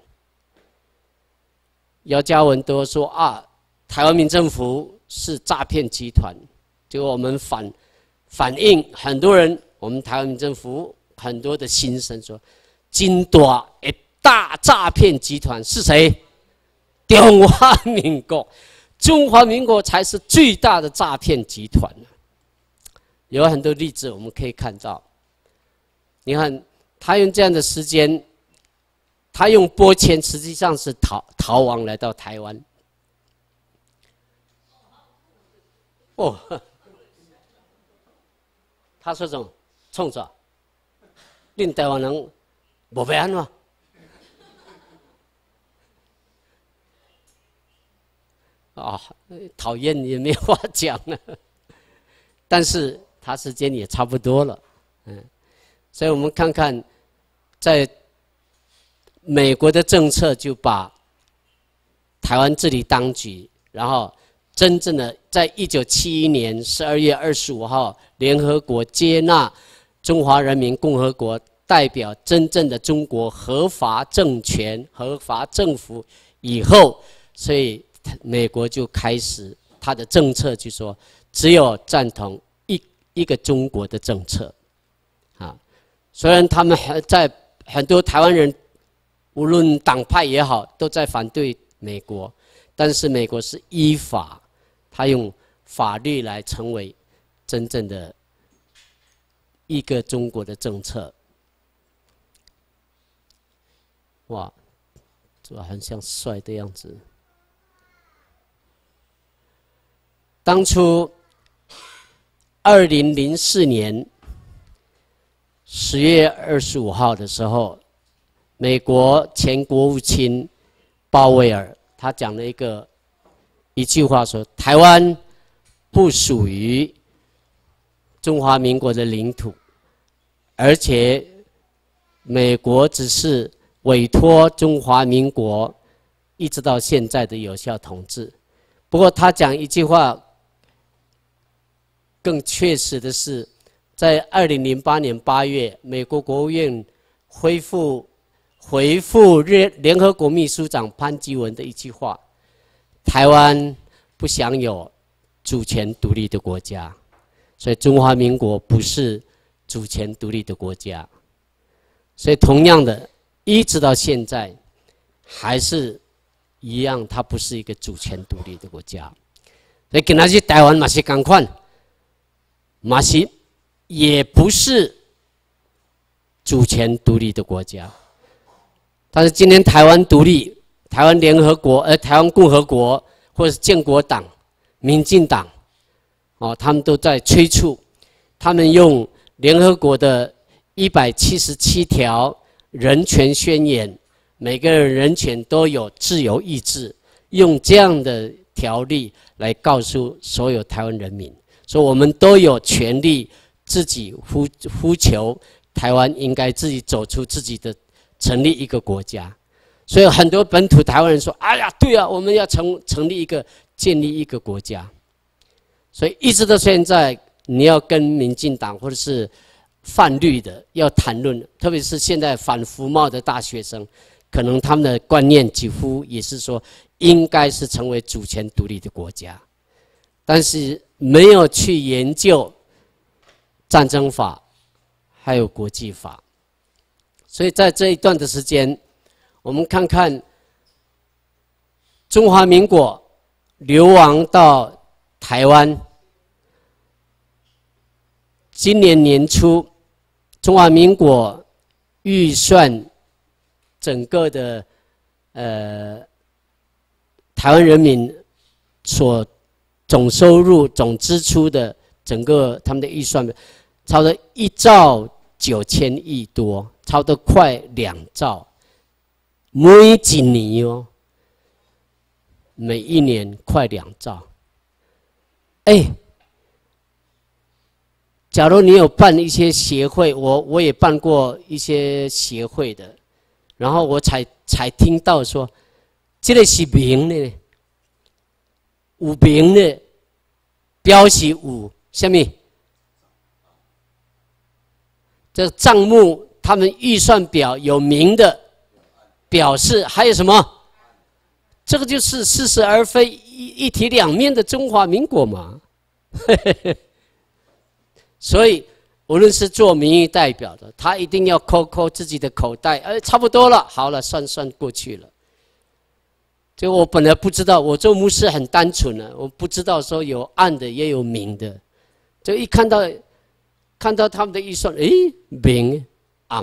Speaker 1: 姚嘉文都说啊，台湾民政府是诈骗集团，结果我们反反映很多人，我们台湾民政府很多的心声说，真大的大诈骗集团是谁？中华民国，中华民国才是最大的诈骗集团。有很多例子我们可以看到，你看他用这样的时间，他用拨迁实际上是逃逃亡来到台湾。哦，他说什么？冲着，令台湾人无要安怎？啊，讨厌也没话讲了。但是他时间也差不多了，嗯，所以我们看看，在美国的政策就把台湾治理当局，然后真正的在一九七一年十二月二十五号，联合国接纳中华人民共和国代表真正的中国合法政权、合法政府以后，所以美国就开始他的政策，就说只有赞同一一个中国的政策，啊，虽然他们还在很多台湾人，无论党派也好，都在反对美国，但是美国是依法，他用法律来成为真正的一个中国的政策。哇，这很像帅的样子。当初二零零四年十月二十五号的时候，美国前国务卿鲍威尔他讲了一个一句话说，台湾不属于中华民国的领土，而且美国只是委托中华民国一直到现在的有效统治。不过他讲一句话更确实的是，在二零零八年八月，美国国务院恢复回复联合国秘书长潘基文的一句话：台湾不享有主权独立的国家，所以中华民国不是主权独立的国家。所以同样的，一直到现在还是一样，它不是一个主权独立的国家。所以跟那些台湾嘛是同款。马西也不是主权独立的国家，但是今天台湾独立，台湾联合国，呃，台湾共和国或者是建国党、民进党，哦，他们都在催促，他们用联合国的一百七十七条人权宣言，每个人人权都有自由意志，用这样的条例来告诉所有台湾人民。所以我们都有权利自己呼呼求台湾应该自己走出自己的，成立一个国家。所以很多本土台湾人说：“哎呀，对啊，我们要成成立一个，建立一个国家。”所以一直到现在，你要跟民进党或者是泛绿的要谈论，特别是现在反服贸的大学生，可能他们的观念几乎也是说，应该是成为主权独立的国家，但是没有去研究战争法还有国际法。所以在这一段的时间，我们看看中华民国流亡到台湾，今年年初中华民国预算整个的呃台湾人民所总收入、总支出的整个他们的预算，超过一兆九千亿多，超得快两兆，每几年哦，每一年快两兆。哎，假如你有办一些协会，我我也办过一些协会的，然后我才才听到说，这个是名的，有名的，表示有什么？这个账目，他们预算表有名的表示，还有什么？这个就是似是而非、一一体两面的中华民国嘛。所以，无论是做民意代表的，他一定要抠抠自己的口袋，哎，差不多了，好了，算算过去了。就我本来不知道，我做牧师很单纯的，我不知道说有暗的也有明的，就一看到看到他们的预算，哎，明暗。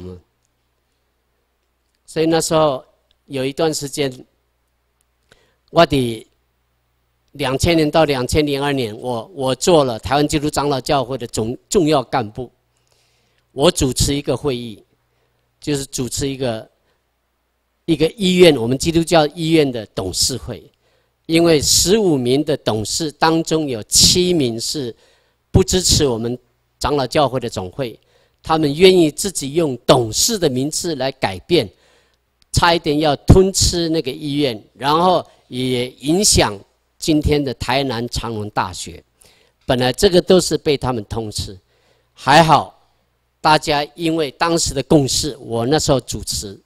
Speaker 1: 所以那时候有一段时间，我的两千年到两千零二年，我我做了台湾基督长老教会的总重要干部，我主持一个会议，就是主持一个。一个医院，我们基督教医院的董事会，因为十五名的董事当中有七名是不支持我们长老教会的总会，他们愿意自己用董事的名字来改变，差一点要吞吃那个医院，然后也影响今天的台南长荣大学。本来这个都是被他们通吃，还好大家因为当时的共识，我那时候主持。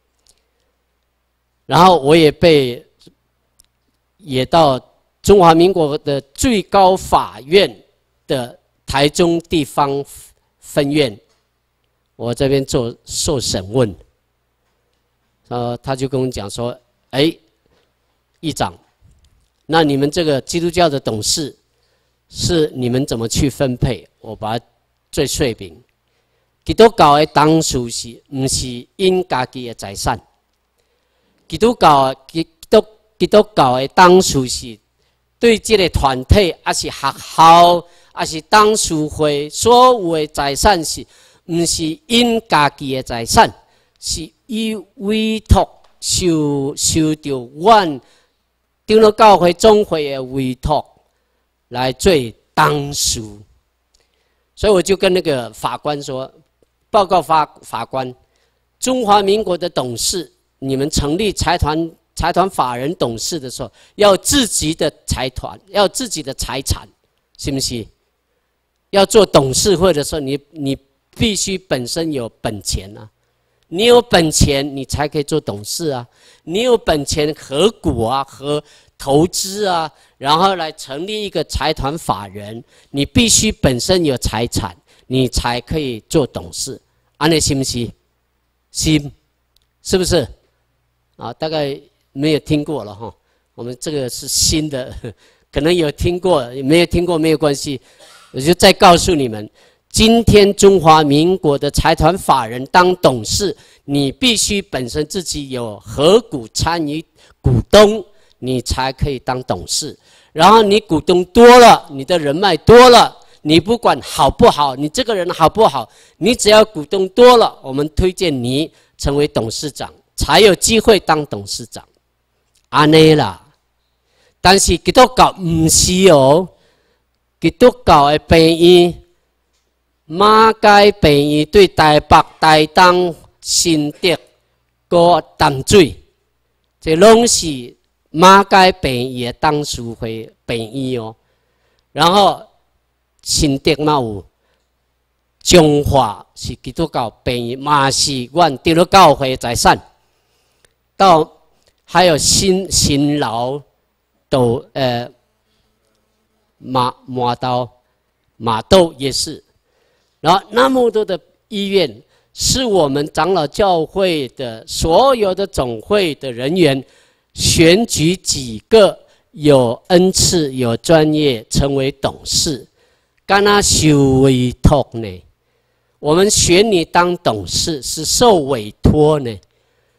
Speaker 1: 然后我也被也到中华民国的最高法院的台中地方分院，我这边做受审问。呃，他就跟我讲说：“哎，议长，那你们这个基督教的董事是你们怎么去分配？”我把它做说明。基督教的董事是不是因家己的财产？基督教基督基督教的董事是对这个团体，还是学校，还是董事会所有的财产是，不是因家己的财产，是以委托受受到阮长老教会总会的委托来做董事。所以我就跟那个法官说，报告法法官，中华民国的董事。你们成立财团、财团法人董事的时候，要自己的财团，要自己的财产，是不是？要做董事会的时候，你你必须本身有本钱啊，你有本钱，你才可以做董事啊。你有本钱合股啊，和投资啊，然后来成立一个财团法人，你必须本身有财产，你才可以做董事。安尼是不是？是，是不是？啊，大概没有听过了哈。我们这个是新的，可能有听过，没有听过没有关系。我就再告诉你们，今天中华民国的财团法人当董事，你必须本身自己有合股参与股东，你才可以当董事。然后你股东多了，你的人脉多了，你不管好不好，你这个人好不好，你只要股东多了，我们推荐你成为董事长。才有机会当董事长，安尼啦。但是基督教唔是哦，基督教的病院、马街病院对台北、台东、新竹、个淡水，这拢是马街病院的董事会病院哦。然后新竹嘛有中华是基督教病院，嘛是阮基督教会财产。到还有新新劳斗呃马马刀马豆也是，然后那么多的医院是我们长老教会的所有的总会的人员选举几个有恩赐有专业成为董事，干那受委托呢？我们选你当董事是受委托呢。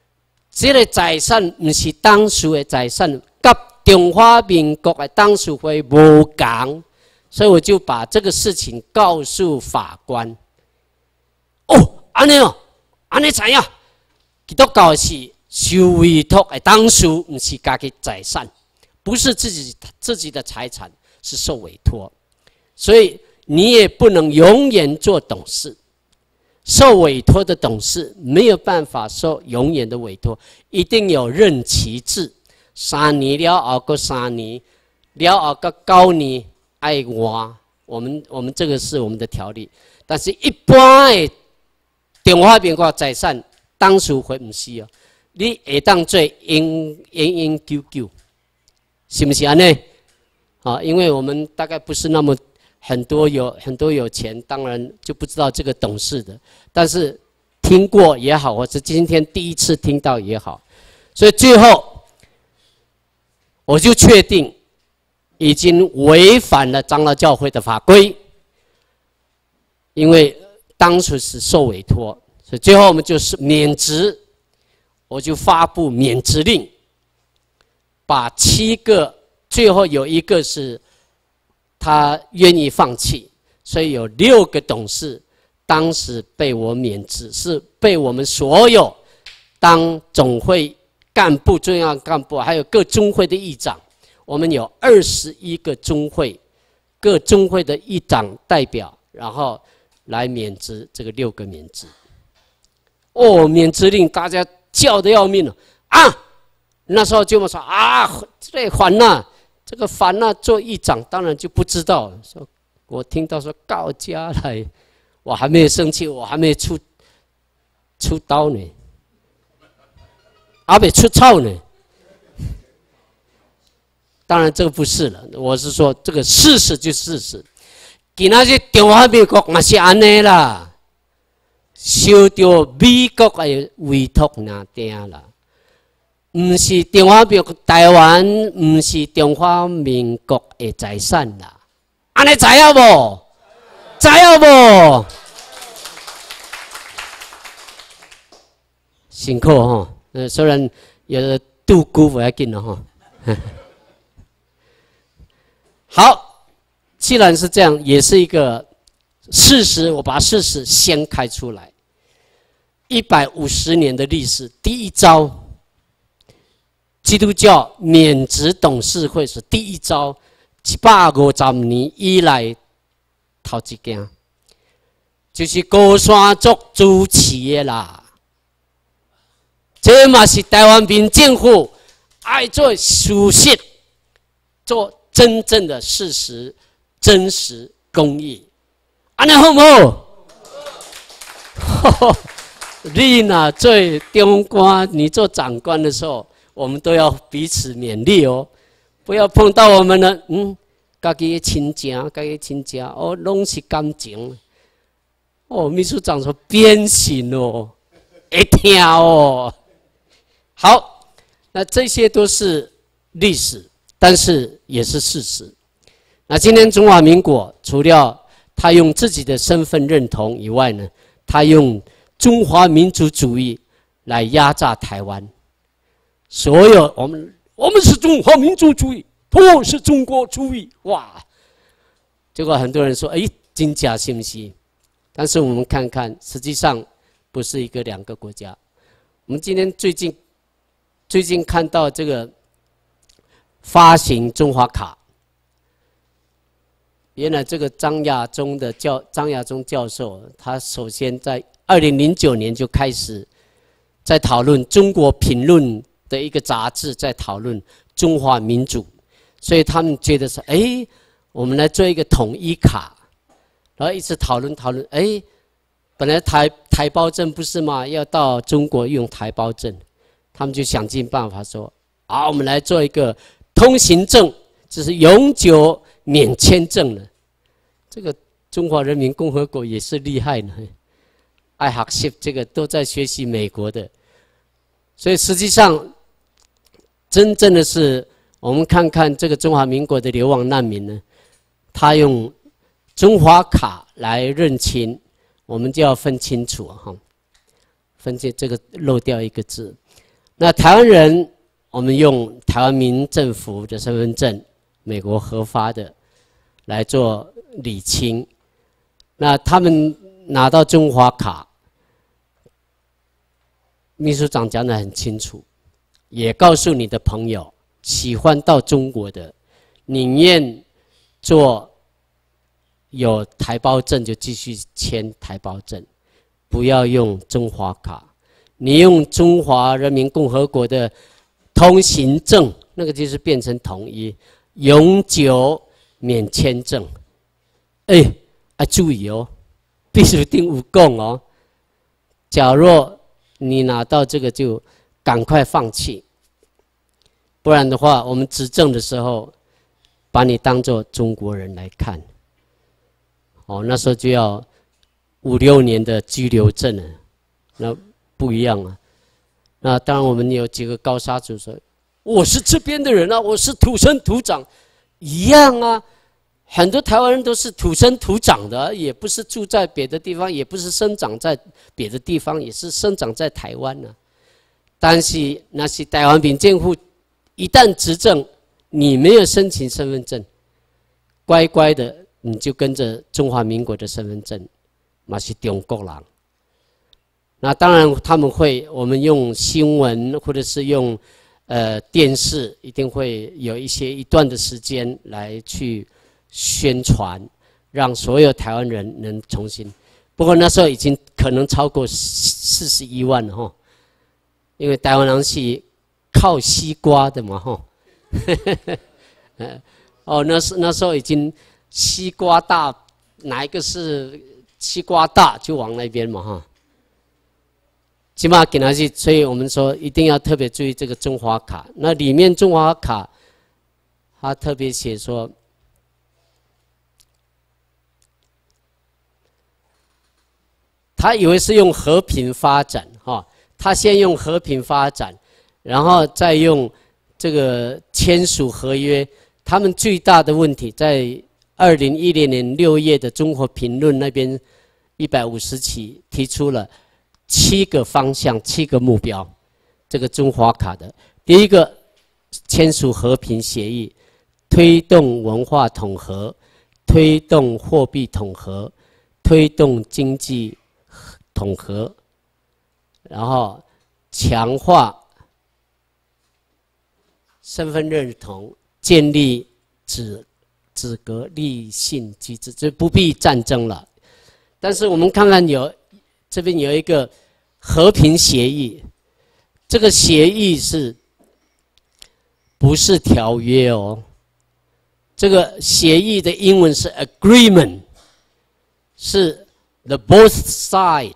Speaker 1: 这个财产不是董事的财产，跟中华民国的董事会无同，所以我就把这个事情告诉法官。哦，安尼哦，安尼知影，基督教是受委托的董事，不是家己财产，不是自己自己的财产，是受委托，所以你也不能永远做董事。受委托的董事没有办法受永远的委托，一定有任期制，三年了后个三年，了后个九年爱换。我们我们这个是我们的条例，但是一般的中华民国财产董事会不是哦，你会当做永永永久久，是不是安尼？啊，因为我们大概不是那么。很多有很多有钱，当然就不知道这个懂事的，但是听过也好，或者今天第一次听到也好，所以最后我就确定已经违反了长老教会的法规，因为当初是受委托，所以最后我们就是免职，我就发布免职令，把七个，最后有一个是。他愿意放弃，所以有六个董事当时被我免职，是被我们所有当总会干部、重要干部，还有各中会的议长，我们有二十一个中会，各中会的议长代表，然后来免职，这个六个免职。哦，免职令大家叫得要命了啊！那时候就说啊，这还呐。这个烦呐，做议长当然就不知道。说，我听到说告家来，我还没有生气，我还没出出刀呢，还没出草呢。当然这个不是了，我是说这个事实就是事实。今仔日中华民国嘛是安尼啦，受到美国的委托那定啦。唔是中华民国台湾，唔是中华民国的财产啦。安尼知影无？知影无？辛苦哈，呃，虽然有的度孤不要紧了哈。好，既然是这样，也是一个事实，我把事实掀开出来。一百五十年的历史，第一招。基督教免职董事会是第一招，一百五十年以来头一件，就是高山族主持的啦。这嘛是台湾民政府爱做事实，做真正的事实、真实、公义，安尼好唔好？你呐做中官，你做长官的时候。我们都要彼此勉励哦，不要碰到我们的嗯，家己的亲家，家己亲家哦，拢是感情。哦，秘书长说鞭刑哦，会听哦。好，那这些都是历史，但是也是事实。那今天中华民国除了他用自己的身份认同以外呢，他用中华民族主义来压榨台湾。所有我们我们是中华民族主义，不是中国主义。哇！结果很多人说：“哎，真假是不是？”但是我们看看，实际上不是一个两个国家。我们今天最近最近看到这个发行中华卡，原来这个张亚中的教张亚中教授，他首先在二零零九年就开始在讨论中国评论。的一个杂志在讨论中华民主，所以他们觉得说：“哎，我们来做一个统一卡。”然后一直讨论讨论，哎，本来台台胞证不是吗？要到中国用台胞证，他们就想尽办法说：“好，我们来做一个通行证，这是永久免签证了。”这个中华人民共和国也是厉害呢，爱学习这个都在学习美国的，所以实际上。真正的是，我们看看这个中华民国的流亡难民呢，他用中华卡来认亲，我们就要分清楚哈，分清这个漏掉一个字， 那台湾人，我们用台湾民政府的身份证，美国核发的来做理清。那他们拿到中华卡，秘书长讲得很清楚，也告诉你的朋友，喜欢到中国的，宁愿做有台胞证就继续签台胞证，不要用中华卡。你用中华人民共和国的通行证，那个就是变成统一，永久免签证。哎，啊注意哦，必须定有讲哦。假若你拿到这个，就赶快放弃，不然的话，我们执政的时候，把你当作中国人来看。哦，那时候就要五六年的居留证了，那不一样啊。那当然，我们有几个高沙族说：“我是这边的人啊，我是土生土长。”一样啊，很多台湾人都是土生土长的，也不是住在别的地方，也不是生长在别的地方，也是生长在台湾呢、啊。但是那是台湾民政府一旦执政，你没有申请身份证，乖乖的你就跟着中华民国的身份证，嘛是中国人。那当然他们会，我们用新闻或者是用呃电视，一定会有一些一段的时间来去宣传，让所有台湾人能重新。不过那时候已经可能超过四十一万了哈，因为台湾人是靠西瓜的嘛哈。哦，那时那时候已经西瓜大，哪一个是西瓜大就往那边嘛哈。起码给他去，所以我们说一定要特别注意这个中华卡。那里面中华卡，他特别写说，他以为是用和平发展哈，他先用和平发展，然后再用这个签署合约。他们最大的问题在二零一零年六月的《中国评论》那边一百五十期提出了七个方向、七个目标。这个中华卡的第一个，签署和平协议，推动文化统合，推动货币统合，推动经济统合，然后强化身份认同，建立资资格立信机制，这不必战争了。但是我们看看有这边有一个和平协议，这个协议是不是条约哦？这个协议的英文是 agreement， 是 the both side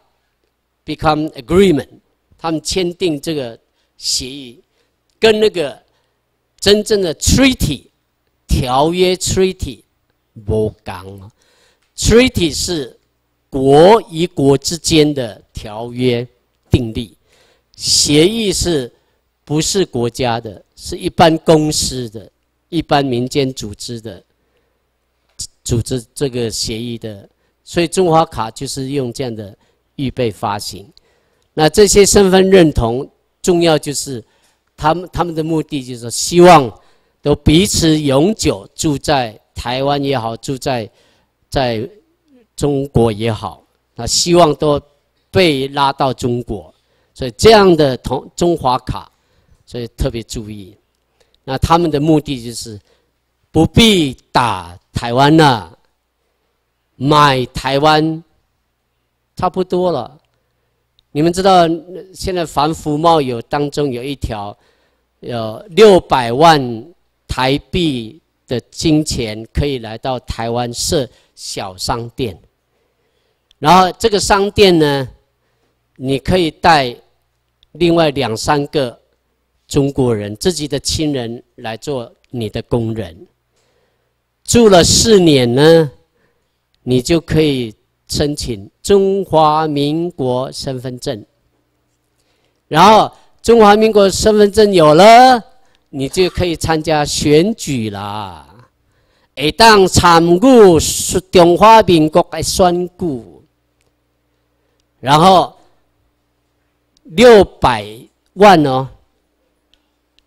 Speaker 1: become agreement， 他们签订这个协议，跟那个真正的 treaty 条约 treaty 不一样啊。treaty 是国与国之间的条约订立，协议是不是国家的，是一般公司的、一般民间组织的组织这个协议的，所以中华卡就是用这样的预备发行。那这些身份认同重要就是他们他们的目的就是说希望都彼此永久住在台湾也好，住在在中国也好，那希望都被拉到中国，所以这样的同中华卡，所以特别注意。那他们的目的就是不必打台湾了，买台湾差不多了。你们知道现在反服贸有当中有一条，有六百万台币的金钱可以来到台湾设小商店，然后这个商店呢，你可以带另外两三个中国人自己的亲人来做你的工人，住了四年呢，你就可以申请中华民国身份证，然后中华民国身份证有了，你就可以参加选举啦，会当参与中华民国的选举，然后六百万哦，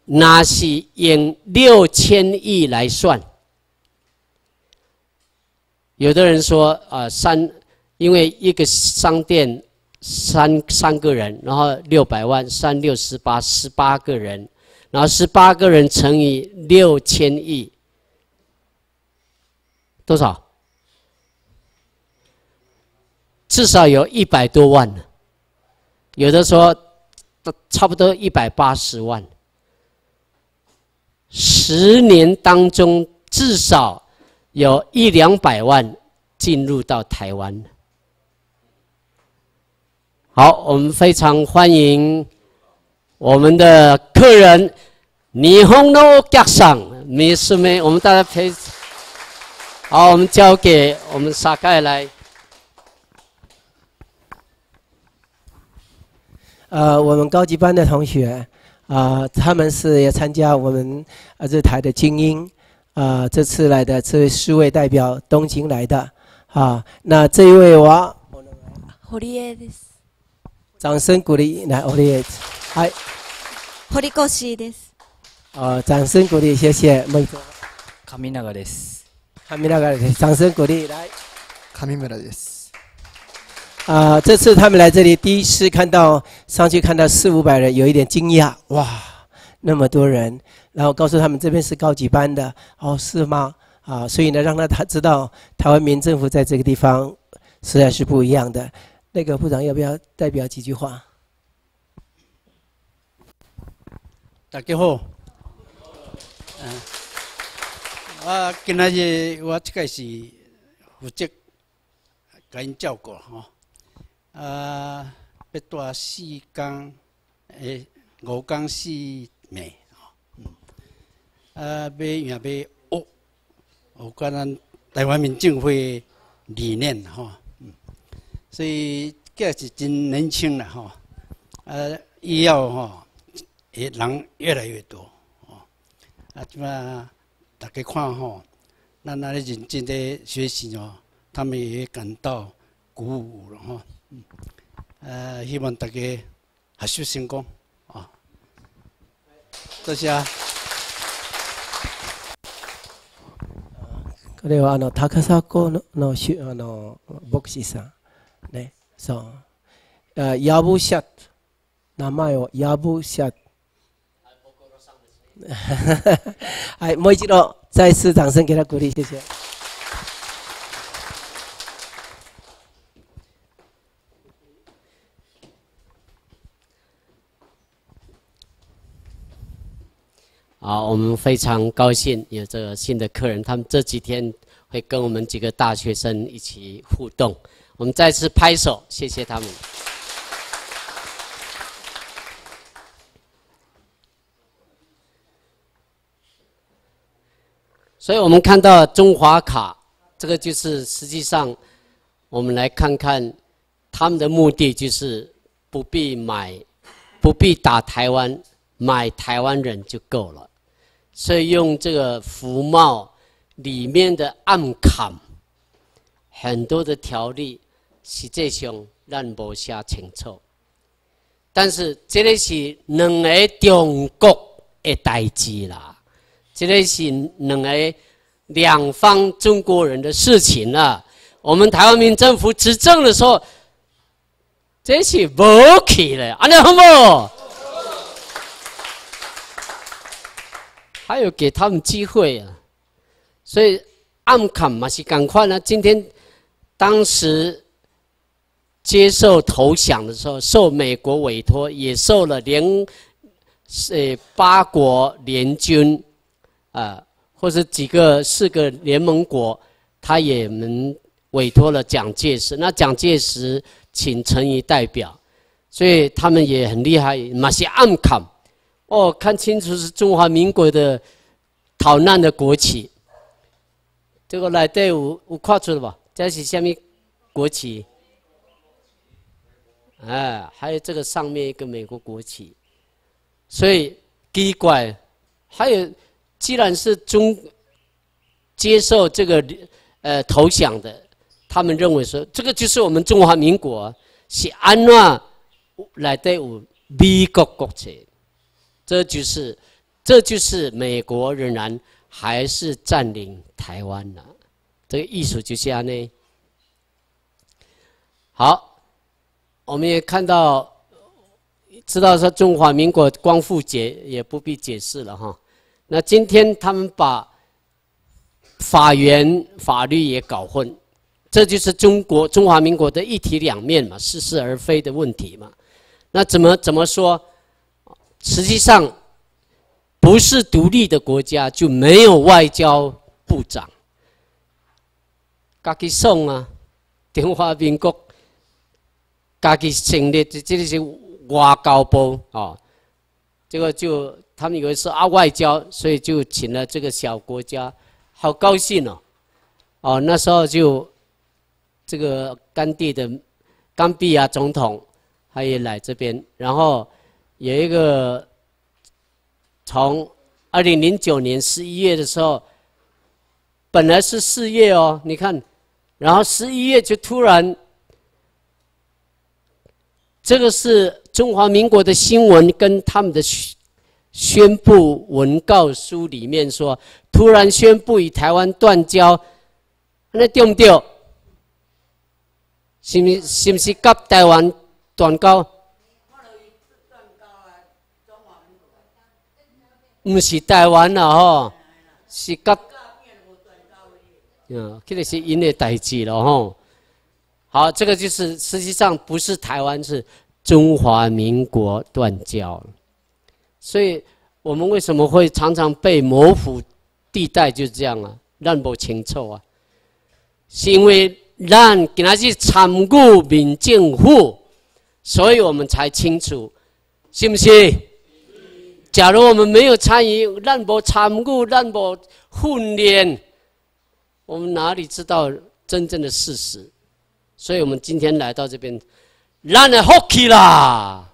Speaker 1: 那是用六千亿来算。有的人说啊、呃，三，因为一个商店三三个人，然后六百万，三六十八，十八个人，然后十八个人乘以六千亿，多少？至少有一百多万呢。有的说差不多一百八十万。十年当中至少有一两百万进入到台湾。好，我们非常欢迎我们的客人日本のお客さん、美食妹，我们大家陪。好，我们交给我们沙盖来。
Speaker 2: 呃，我们高级班的同学，啊、呃，他们是也参加我们呃日台的精英，啊、呃，这次来的这四位代表东京来的，啊，那这一位我，
Speaker 3: 堀江です。
Speaker 2: 掌声鼓励，来堀江，嗨，
Speaker 3: 堀越です。
Speaker 2: 呃，掌声鼓励，谢谢，妹子。
Speaker 4: 上永です。
Speaker 2: 上永です，掌声鼓励，来。
Speaker 5: 上村です。
Speaker 2: 啊、呃，这次他们来这里第一次看到上去看到四五百人，有一点惊讶，哇，那么多人。然后告诉他们这边是高级班的，哦，是吗？啊，所以呢，让他他知道台湾民政府在这个地方实在是不一样的。那个部长要不要代表几句话？
Speaker 6: 大家好，嗯，我今仔日我这个是负责甲因照顾吼。啊，要带四天，诶，五天四暝，嗯，啊，要也要学，学关咱台湾民政府的理念吼，嗯，所以这是真年轻啦吼，啊，以后吼，诶，人越来越多，哦，啊，即嘛大家看吼，咱那里认真的学习哦，他们也感到鼓舞了吼。嗯，呃，希望大家学習成功啊！多謝啊！
Speaker 2: これはあの高砂ののあの牧師さんね、そう、ヤブシャット、名前をヤブシャット。はい、もう一度再次掌声给他鼓励，谢谢。
Speaker 1: 好，我们非常高兴有这个新的客人，他们这几天会跟我们几个大学生一起互动。我们再次拍手，谢谢他们。所以我们看到中华卡，这个就是实际上我们来看看他们的目的，就是不必买，不必打台湾，买台湾人就够了。所以用这个服贸里面的暗坎，很多的条例实际上咱无写清楚，但是这个是两个中国的代志啦，这个是两个两方中国人的事情啦。我们台湾民政府执政的时候，这是无去的，安尼好不？还有给他们机会啊，所以暗坎嘛是赶快呢。今天当时接受投降的时候，受美国委托，也受了联呃八国联军啊、呃，或是几个四个联盟国，他也们委托了蒋介石。那蒋介石请陈仪代表，所以他们也很厉害，嘛是暗坎。哦，看清楚是中华民国的逃难的国旗。这个内底有有看出了吧？这是什么国旗？哎，还有这个上面一个美国国旗。所以奇怪，还有既然是中接受这个呃投降的，他们认为说这个就是我们中华民国是安怎内底有美国国旗。这就是这就是美国仍然还是占领台湾了。这个艺术就是这样呢。好，我们也看到，知道说中华民国光复节也不必解释了哈。那今天他们把法源法律也搞混，这就是中国中华民国的一体两面嘛，似是而非的问题嘛。那怎么怎么说？实际上，不是独立的国家就没有外交部长。家己送啊，中华民国家己成立的这个是外交部哦，这个就他们以为是啊外交，所以就请了这个小国家，好高兴哦，哦那时候就这个甘地的甘比亚总统他也来这边，然后有一个从二零零九年十一月的时候，本来是四月哦，你看。然后十一月就突然，这个是中华民国的新闻跟他们的宣布文告书里面说，突然宣布与台湾断交，那对不对？是不是是不是跟台湾断交？不是台湾啦吼，是跟。嗯，这个是因的代志了吼。好，这个就是实际上不是台湾，是中华民国断交。所以我们为什么会常常被模糊地带？就是这样啊，咱不清楚啊，是因为咱今仔日参与民政府，所以我们才清楚，是不是？假如我们没有参与，咱不参与，咱不训练。我们哪里知道真正的事实？所以我们今天来到这边，咱的福气啦。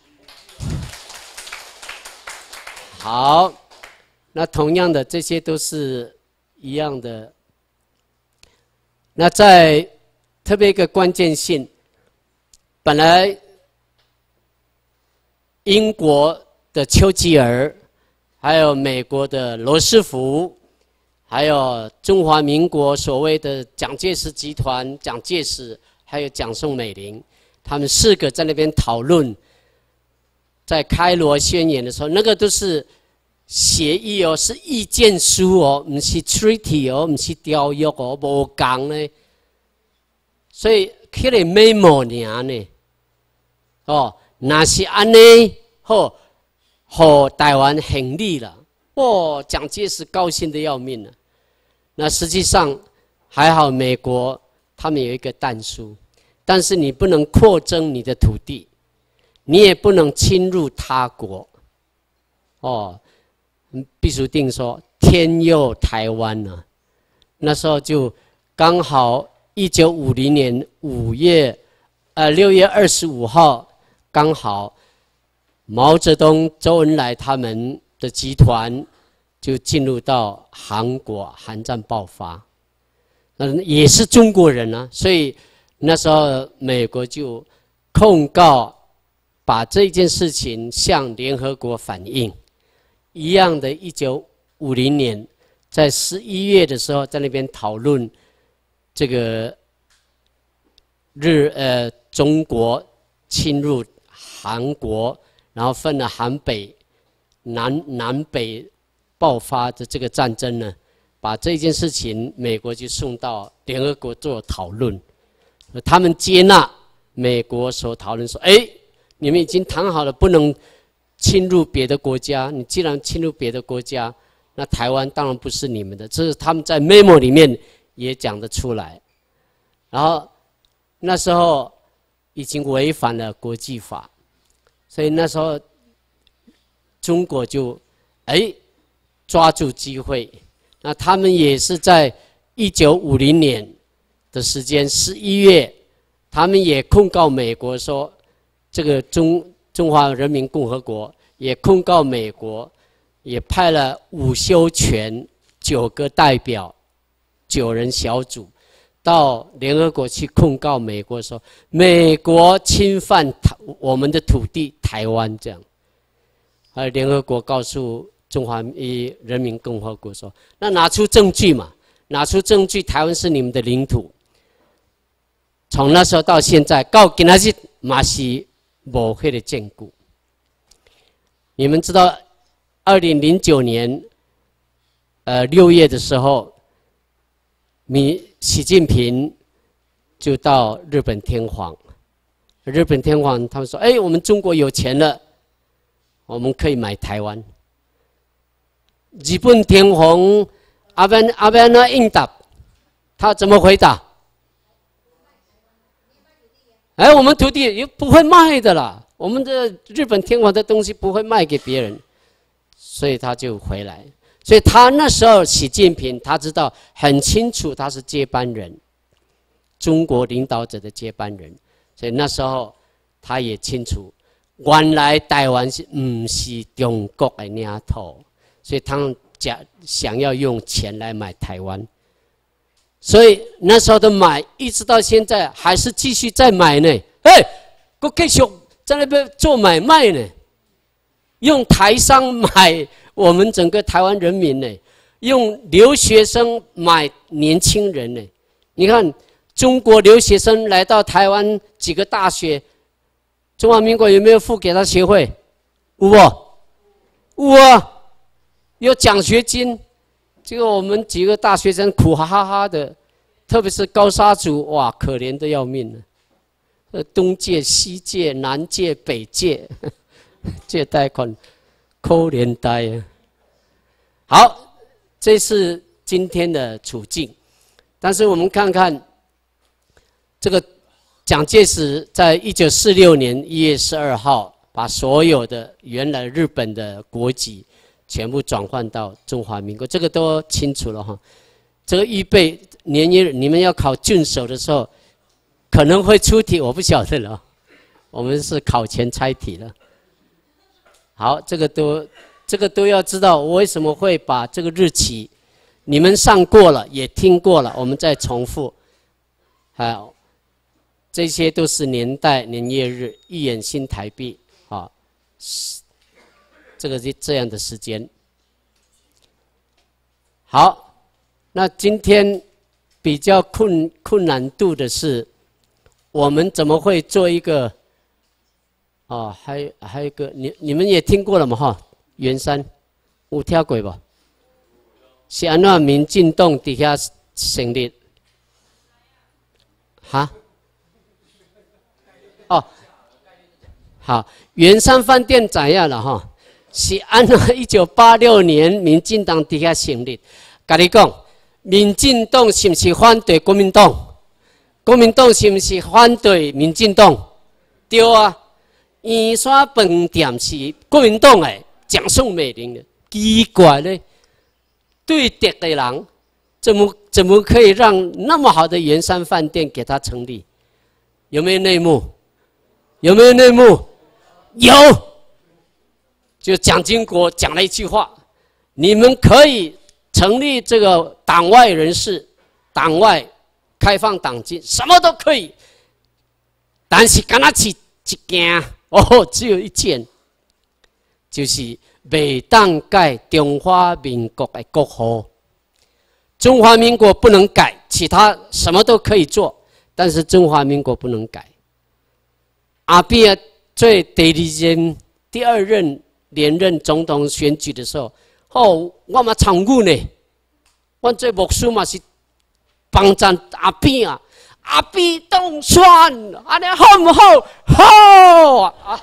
Speaker 1: 好，那同样的，这些都是一样的。那在特别一个关键性，本来英国的丘吉尔，还有美国的罗斯福。还有中华民国所谓的蒋介石集团、蒋介石，还有蒋宋美龄，他们四个在那边讨论，在开罗宣言的时候，那个都是协议哦，是意见书哦，不是 treaty 哦，不是条约哦，无共呢。所以迄个 memo 尔呢，哦，那是安尼，好，好台湾行利了，哦，蒋介石高兴的要命了。那实际上还好，美国他们有一个但书，但是你不能扩增你的土地，你也不能侵入他国。哦，毕淑定说天佑台湾呢、啊，那时候就刚好一九五零年五月，呃六月二十五号，刚好毛泽东、周恩来他们的集团。就进入到韩国，韩战爆发，嗯，也是中国人啊，所以那时候美国就控告，把这件事情向联合国反映。一样的，一九五零年在十一月的时候，在那边讨论这个日呃中国侵入韩国，然后分了韩北、南南北。爆发的这个战争呢，把这件事情美国就送到联合国做讨论，他们接纳美国所讨论说，哎，你们已经谈好了，不能侵入别的国家。你既然侵入别的国家，那台湾当然不是你们的。这是他们在 memo 里面也讲得出来。然后那时候已经违反了国际法，所以那时候中国就哎。抓住机会，那他们也是在一九五零年的时间十一月，他们也控告美国说，这个中中华人民共和国也控告美国，也派了伍修权九个代表，九人小组到联合国去控告美国说，美国侵犯我们的土地台湾这样，而联合国告诉。 中华一人民共和国说，那拿出证据嘛，拿出证据，台湾是你们的领土。从那时候到现在，到今仔日嘛是无迄个坚固。你们知道，二零零九年，呃六月的时候，米习近平就到日本天皇，日本天皇他们说：“哎，我们中国有钱了，我们可以买台湾。”日本天皇阿班阿班那应答，他怎么回答？哎，我们土地也不会卖的啦，我们的日本天皇的东西不会卖给别人，所以他就回来。所以他那时候习近平他知道很清楚，他是接班人，中国领导者的接班人，所以那时候他也清楚，原来台湾是不是中国的领土。所以他们假想要用钱来买台湾，所以那时候的买，一直到现在还是继续在买呢。哎，我继续在那边做买卖呢，用台商买我们整个台湾人民呢，用留学生买年轻人呢。你看，中国留学生来到台湾几个大学，中华民国有没有付给他学费？有不？有啊。有奖学金，这个我们几个大学生苦哈哈哈的，特别是高沙族，哇，可怜的要命了。呃，东借、西借、南借、北借，借贷款，可怜呆啊。好，这是今天的处境。但是我们看看，这个蒋介石在一九四六年一月十二号，把所有的原来日本的国籍全部转换到中华民国，这个都清楚了哈。这个预备年一你们要考郡守的时候，可能会出题，我不晓得了。我们是考前猜题了。好，这个都这个都要知道，我为什么会把这个日期，你们上过了，也听过了，我们再重复。还有这些都是年代、年月日，一眼新台币啊。这个是这样的时间。好，那今天比较困困难度的是，我们怎么会做一个？哦，还还有一个，你你们也听过了嘛哈？圆山有听过不？是安怎民进党底下成立？哈？哦，好，圆山饭店怎样了哈？是按照一九八六年民进党底下成立。跟你讲，民进党是不是反对国民党？国民党是不是反对民进党？对啊，圆山饭店是国民党的，蒋宋美龄的。奇怪呢，对敌的人怎么怎么可以让那么好的圆山饭店给他成立？有没有内幕？有没有内幕？有。就蒋经国讲了一句话：你们可以成立这个党外人士，党外开放党禁，什么都可以。但是敢若是一件哦，只有一件，就是袂当改中华民国的国号。中华民国不能改，其他什么都可以做，但是中华民国不能改。阿扁做第二任、第二任连任总统选举的时候，哦，我嘛参与呢。我做牧师嘛是帮赞阿扁啊，阿扁当选，安尼好唔好？好啊！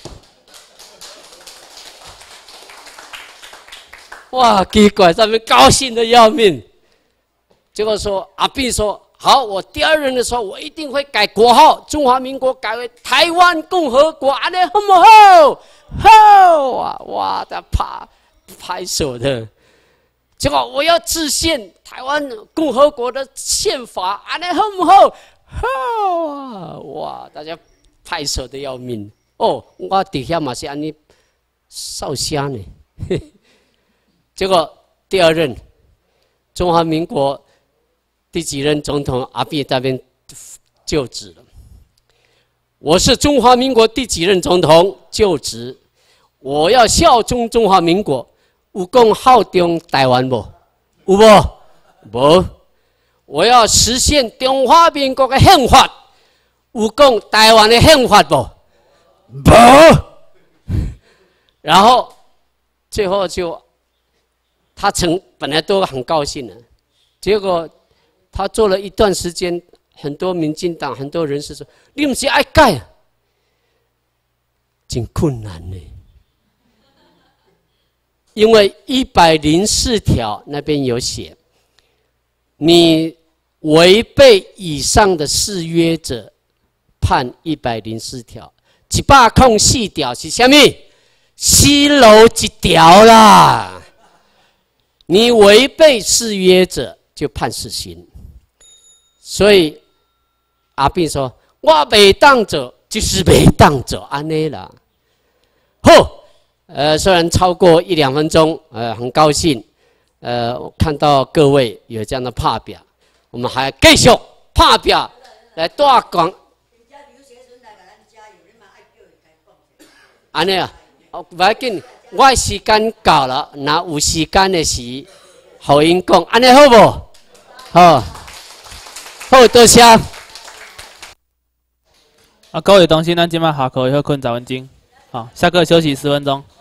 Speaker 1: 哇，奇怪，咱们高兴的要命。结果说阿扁说好，我第二任的时候，我一定会改国号，中华民国改为台湾共和国，安尼好唔好？好啊！哇的拍拍手的，结果我要制宪台湾共和国的宪法，安尼好唔好？好啊！哇，大家拍手的要命哦！我底下嘛是安尼烧香呢。结果第二任中华民国第几任总统阿扁那边就职了。我是中华民国第几任总统就职，我要效忠中华民国。 有讲效忠台湾无？有无？无。我要实现中华民国的宪法，有讲台湾的宪法无？无。然后最后就他曾本来都很高兴的，结果他做了一段时间，很多民进党很多人士说：“你不是爱改啊？”真困难呢，因为一百零四条那边有写，你违背以上的誓约者，判一百零四条，一百零四条是什么？死路一条啦！你违背誓约者就判死刑。所以阿扁说：“我没当者。”就是没当走安内啦，好，呃，虽然超过一两分钟，呃，很高兴，呃，我看到各位有这样的拍表，我们还继续拍表来大讲。安尼啊，哦，不要紧，我时间到了，那有时间的时，互因讲，安尼好不？好，好，多谢。
Speaker 7: 啊，各位同学，咱今晚下课以后困十分钟，好，下课休息十分钟。